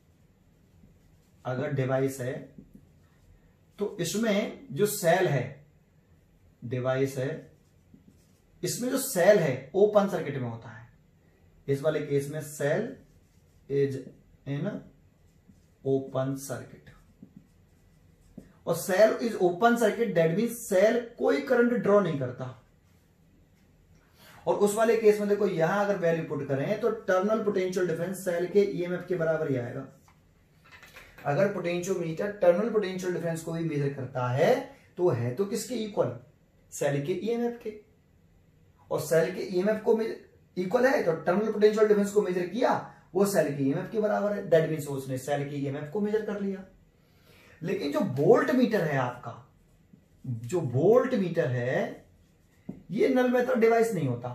अगर डिवाइस है तो इसमें जो सेल है, डिवाइस है, इसमें जो सेल है ओपन सर्किट में होता है। इस वाले केस में cell is in open circuit, और cell is open circuit, that mean cell कोई करंट ड्रॉ नहीं करता। और उस वाले केस में देखो यहां अगर वैल्यू पुट करें तो टर्मिनल पोटेंशियल डिफरेंस सेल के ईएमएफ के बराबर ही आएगा। अगर पोटेंशियोमीटर टर्मिनल पोटेंशियल डिफरेंस को भी मेजर करता है तो है तो किसके इक्वल, सेल के ईएमएफ के, और सेल के ईएमएफ को इक्वल है तो टर्मिनल पोटेंशियल डिफरेंस को मेजर किया, वो सेल के ईएमएफ के बराबर है। दैट मींस उसने सेल के ईएमएफ को मेजर कर लिया। लेकिन जो वोल्ट मीटर है आपका, जो वोल्ट मीटर है, ये नल मेथड डिवाइस नहीं होता।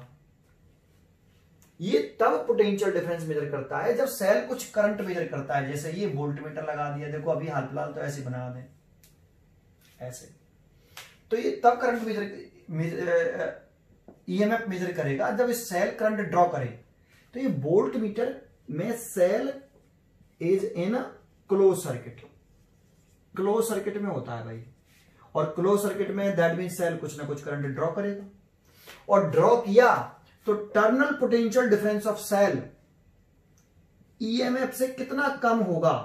ये तब पोटेंशियल डिफरेंस मेजर करता है जब सेल कुछ करंट मेजर करता है। जैसे ये वोल्ट मीटर लगा दिया, देखो अभी हाल फिलहाल तो ऐसे बना दें ऐसे, तो ये तब करंट ईएमएफ मेजर करेगा जब इस सेल करंट ड्रॉ करे। तो ये वोल्ट मीटर में cell is in close circuit, close circuit में होता है भाई, और क्लोज सर्किट में दैट मीन सेल कुछ ना कुछ करंट ड्रॉ करेगा, और ड्रॉ किया तो terminal potential difference of cell EMF से कितना कम होगा,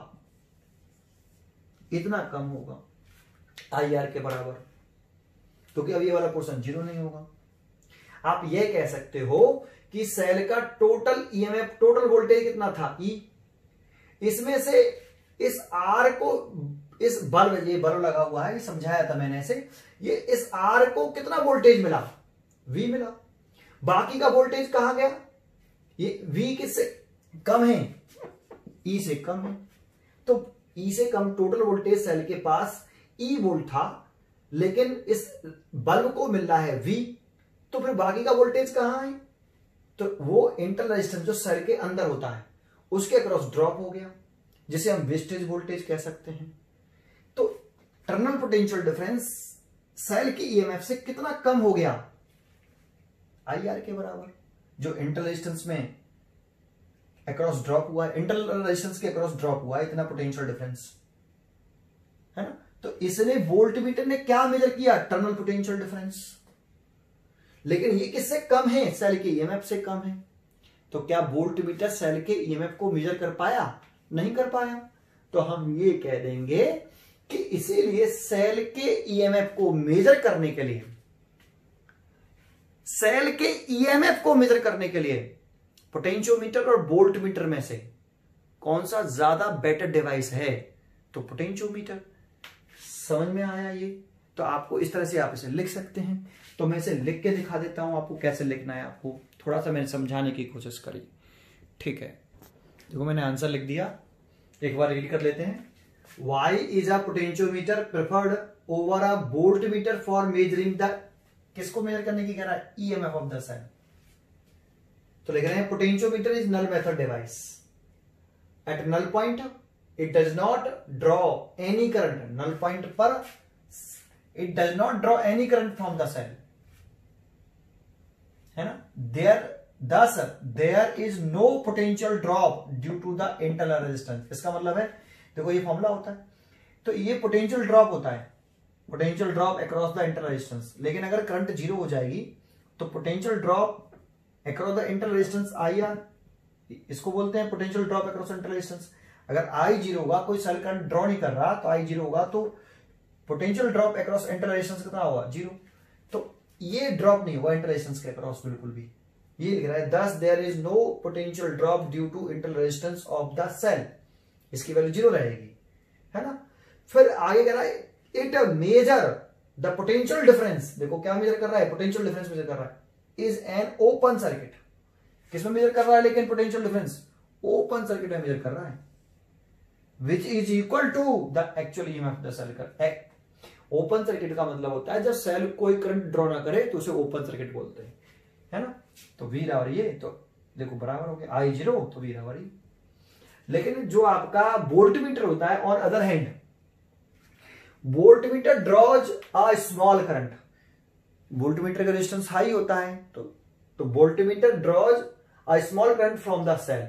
इतना कम होगा आईआर के बराबर, क्योंकि अब ये वाला पोर्शन जीरो नहीं होगा। आप ये कह सकते हो कि सेल का टोटल ईएमएफ, टोटल वोल्टेज कितना था, ई, इसमें से इस आर को, इस बल्ब, ये बल्ब लगा हुआ है, समझाया था मैंने ऐसे, ये इस आर को कितना वोल्टेज मिला, वी मिला। बाकी का वोल्टेज कहां गया? ये V किससे कम है? E से कम है। तो E से कम टोटल वोल्टेज सेल के पास E वोल्ट था, लेकिन इस बल्ब को मिल रहा है V, तो फिर बाकी का वोल्टेज कहां है? तो वो इंटरनल रेजिस्टेंस जो सेल के अंदर होता है उसके अक्रॉस ड्रॉप हो गया, जिसे हम वेस्टेज वोल्टेज कह सकते हैं। तो टर्मिनल पोटेंशियल डिफरेंस सेल की ईएमएफ से कितना कम हो गया? IR के बराबर। जो इंटरनल रेजिस्टेंस में अक्रॉस ड्रॉप हुआ है, इंटरनल रेजिस्टेंस के अक्रॉस ड्रॉप हुआ है, इतना पोटेंशियल डिफरेंस है ना। तो इसने वोल्टमीटर ने क्या मेजर किया? Terminal potential difference. लेकिन ये किससे कम है? सेल के ईएमएफ से कम है। तो क्या वोल्टमीटर सेल के ईएमएफ को मेजर कर पाया? नहीं कर पाया। तो हम ये कह देंगे कि इसीलिए सेल के ईएमएफ को मेजर करने के लिए, सेल के ईएमएफ को मेजर करने के लिए पोटेंशियोमीटर और वोल्टमीटर में से कौन सा ज्यादा बेटर डिवाइस है? तो पोटेंशियोमीटर। समझ में आया ये? तो आपको इस तरह से आप इसे लिख सकते हैं। तो मैं इसे लिख के दिखा देता हूं आपको कैसे लिखना है। आपको थोड़ा सा मैंने समझाने की कोशिश करी, ठीक है। देखो मैंने आंसर लिख दिया, एक बार रीड कर लेते हैं। Y is a potentiometer preferred over a voltmeter for measuring the, किसको मेजर करने की कह रहा है? EMF of the cell. तो लिख रहे हैं potentiometer is null method device. At null point it does not draw any current. Null point पर it does not draw any current from the cell, है ना। There is no potential drop due to the internal resistance. इसका मतलब है, देखो ये formula होता है, तो ये पोटेंशियल ड्रॉप होता है, potential drop across the internal resistance. लेकिन अगर करंट जीरो हो जाएगी तो potential drop across the internal resistance IR, इसको बोलते हैं potential drop across internal resistance. अगर I जीरो होगा, कोई सेल करंट ड्रॉ नहीं कर रहा, तो I जीरो होगा, तो potential drop across internal resistance कितना होगा? जीरो। तो ये ड्रॉप नहीं हुआ इंटरनल रेजिस्टेंस के अक्रॉस बिल्कुल भी। ये लिख रहा है thus there is no potential drop due to internal resistance of the cell, इसकी वैल्यू जीरो रहेगी, है ना। फिर आगे कह रहा है it measure the potential difference. देखो क्या मेजर कर रहा है? पोटेंशियल डिफरेंस मेजर कर रहा है। Is an open circuit. किसमें मेजर कर रहा है? लेकिन पोटेंशियल डिफरेंस ओपन सर्किट में मेजर कर रहा है, which is equal to the actual EMF the cell कर। ओपन सर्किट का मतलब होता है जब सेल कोई करंट ड्रॉ ना करे तो उसे ओपन सर्किट बोलते हैं, है ना। तो V बराबर ये, तो देखो बराबर हो गया I जीरो, तो V बराबर ये। लेकिन जो आपका वोल्टमीटर होता है, on other hand, voltmeter draws a small current. Voltmeter का रेजिस्टेंस हाई होता है, तो voltmeter draws a small current from the cell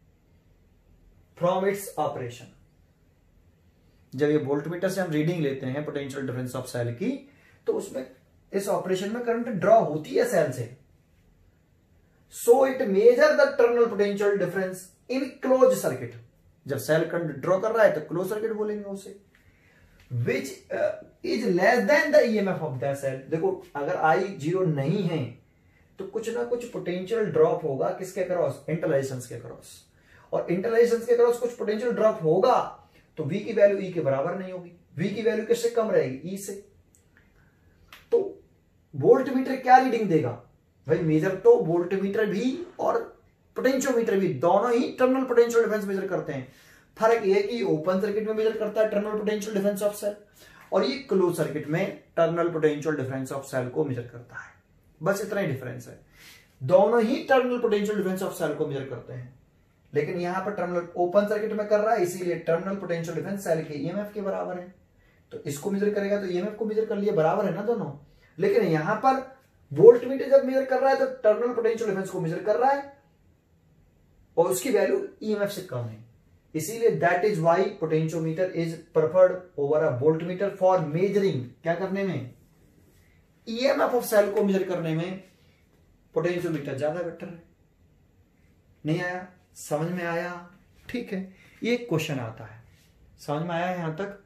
from its operation. जब ये वोल्टमीटर से हम रीडिंग लेते हैं पोटेंशियल डिफरेंस ऑफ सेल की, तो उसमें इस ऑपरेशन में करंट ड्रॉ होती है सेल से। So it measure the terminal potential difference in close circuit. जब सेल करंट ड्रॉ कर रहा है तो क्लोज सर्किट बोलेंगे उसे, which is less than the EMF of the cell. देखो अगर I जीरो नहीं है तो कुछ ना कुछ पोटेंशियल ड्रॉप होगा, किसके अक्रॉस? इंटरनल रेजिस्टेंस के अक्रॉस। और इंटरनल रेजिस्टेंस के अक्रॉस कुछ पोटेंशियल ड्रॉप होगा तो V की वैल्यू E के बराबर नहीं होगी। V की वैल्यू किससे कम रहेगी? E से। तो वोल्टमीटर क्या रीडिंग देगा भाई? मेजर तो वोल्टमीटर भी और पोटेंशियोमीटर भी दोनों ही टर्मिनल पोटेंशियल डिफरेंस मेजर करते हैं। फर्क ये है कि ओपन सर्किट में मेजर करता है terminal potential difference of cell, और ये क्लोज सर्किट में terminal potential difference of cell को मेजर करता है। बस इतना ही डिफरेंस है। दोनों ही terminal potential difference of cell को मेजर करते हैं, लेकिन यहां पर टर्मिनल ओपन सर्किट में कर रहा है, इसीलिए टर्मिनल पोटेंशियल डिफरेंस सेल के ईएमएफ के बराबर है। तो इसको मेजर करेगा तो ईएमएफ को मेजर कर लिया, बराबर है ना दोनों। लेकिन यहां पर वोल्टमीटर जब मेजर कर रहा है तो टर्मिनल पोटेंशियल डिफरेंस को मेजर कर रहा है और उसकी वैल्यू ईएमएफ से कम है। इसीलिए that is why potentiometer is preferred over a voltmeter for measuring, क्या करने में? ईएमएफ ऑफ सेल को मेजर करने में पोटेंशियोमीटर ज्यादा बेटर है। नहीं आया? समझ में आया? ठीक है, ये क्वेश्चन आता है, समझ में आया यहां तक?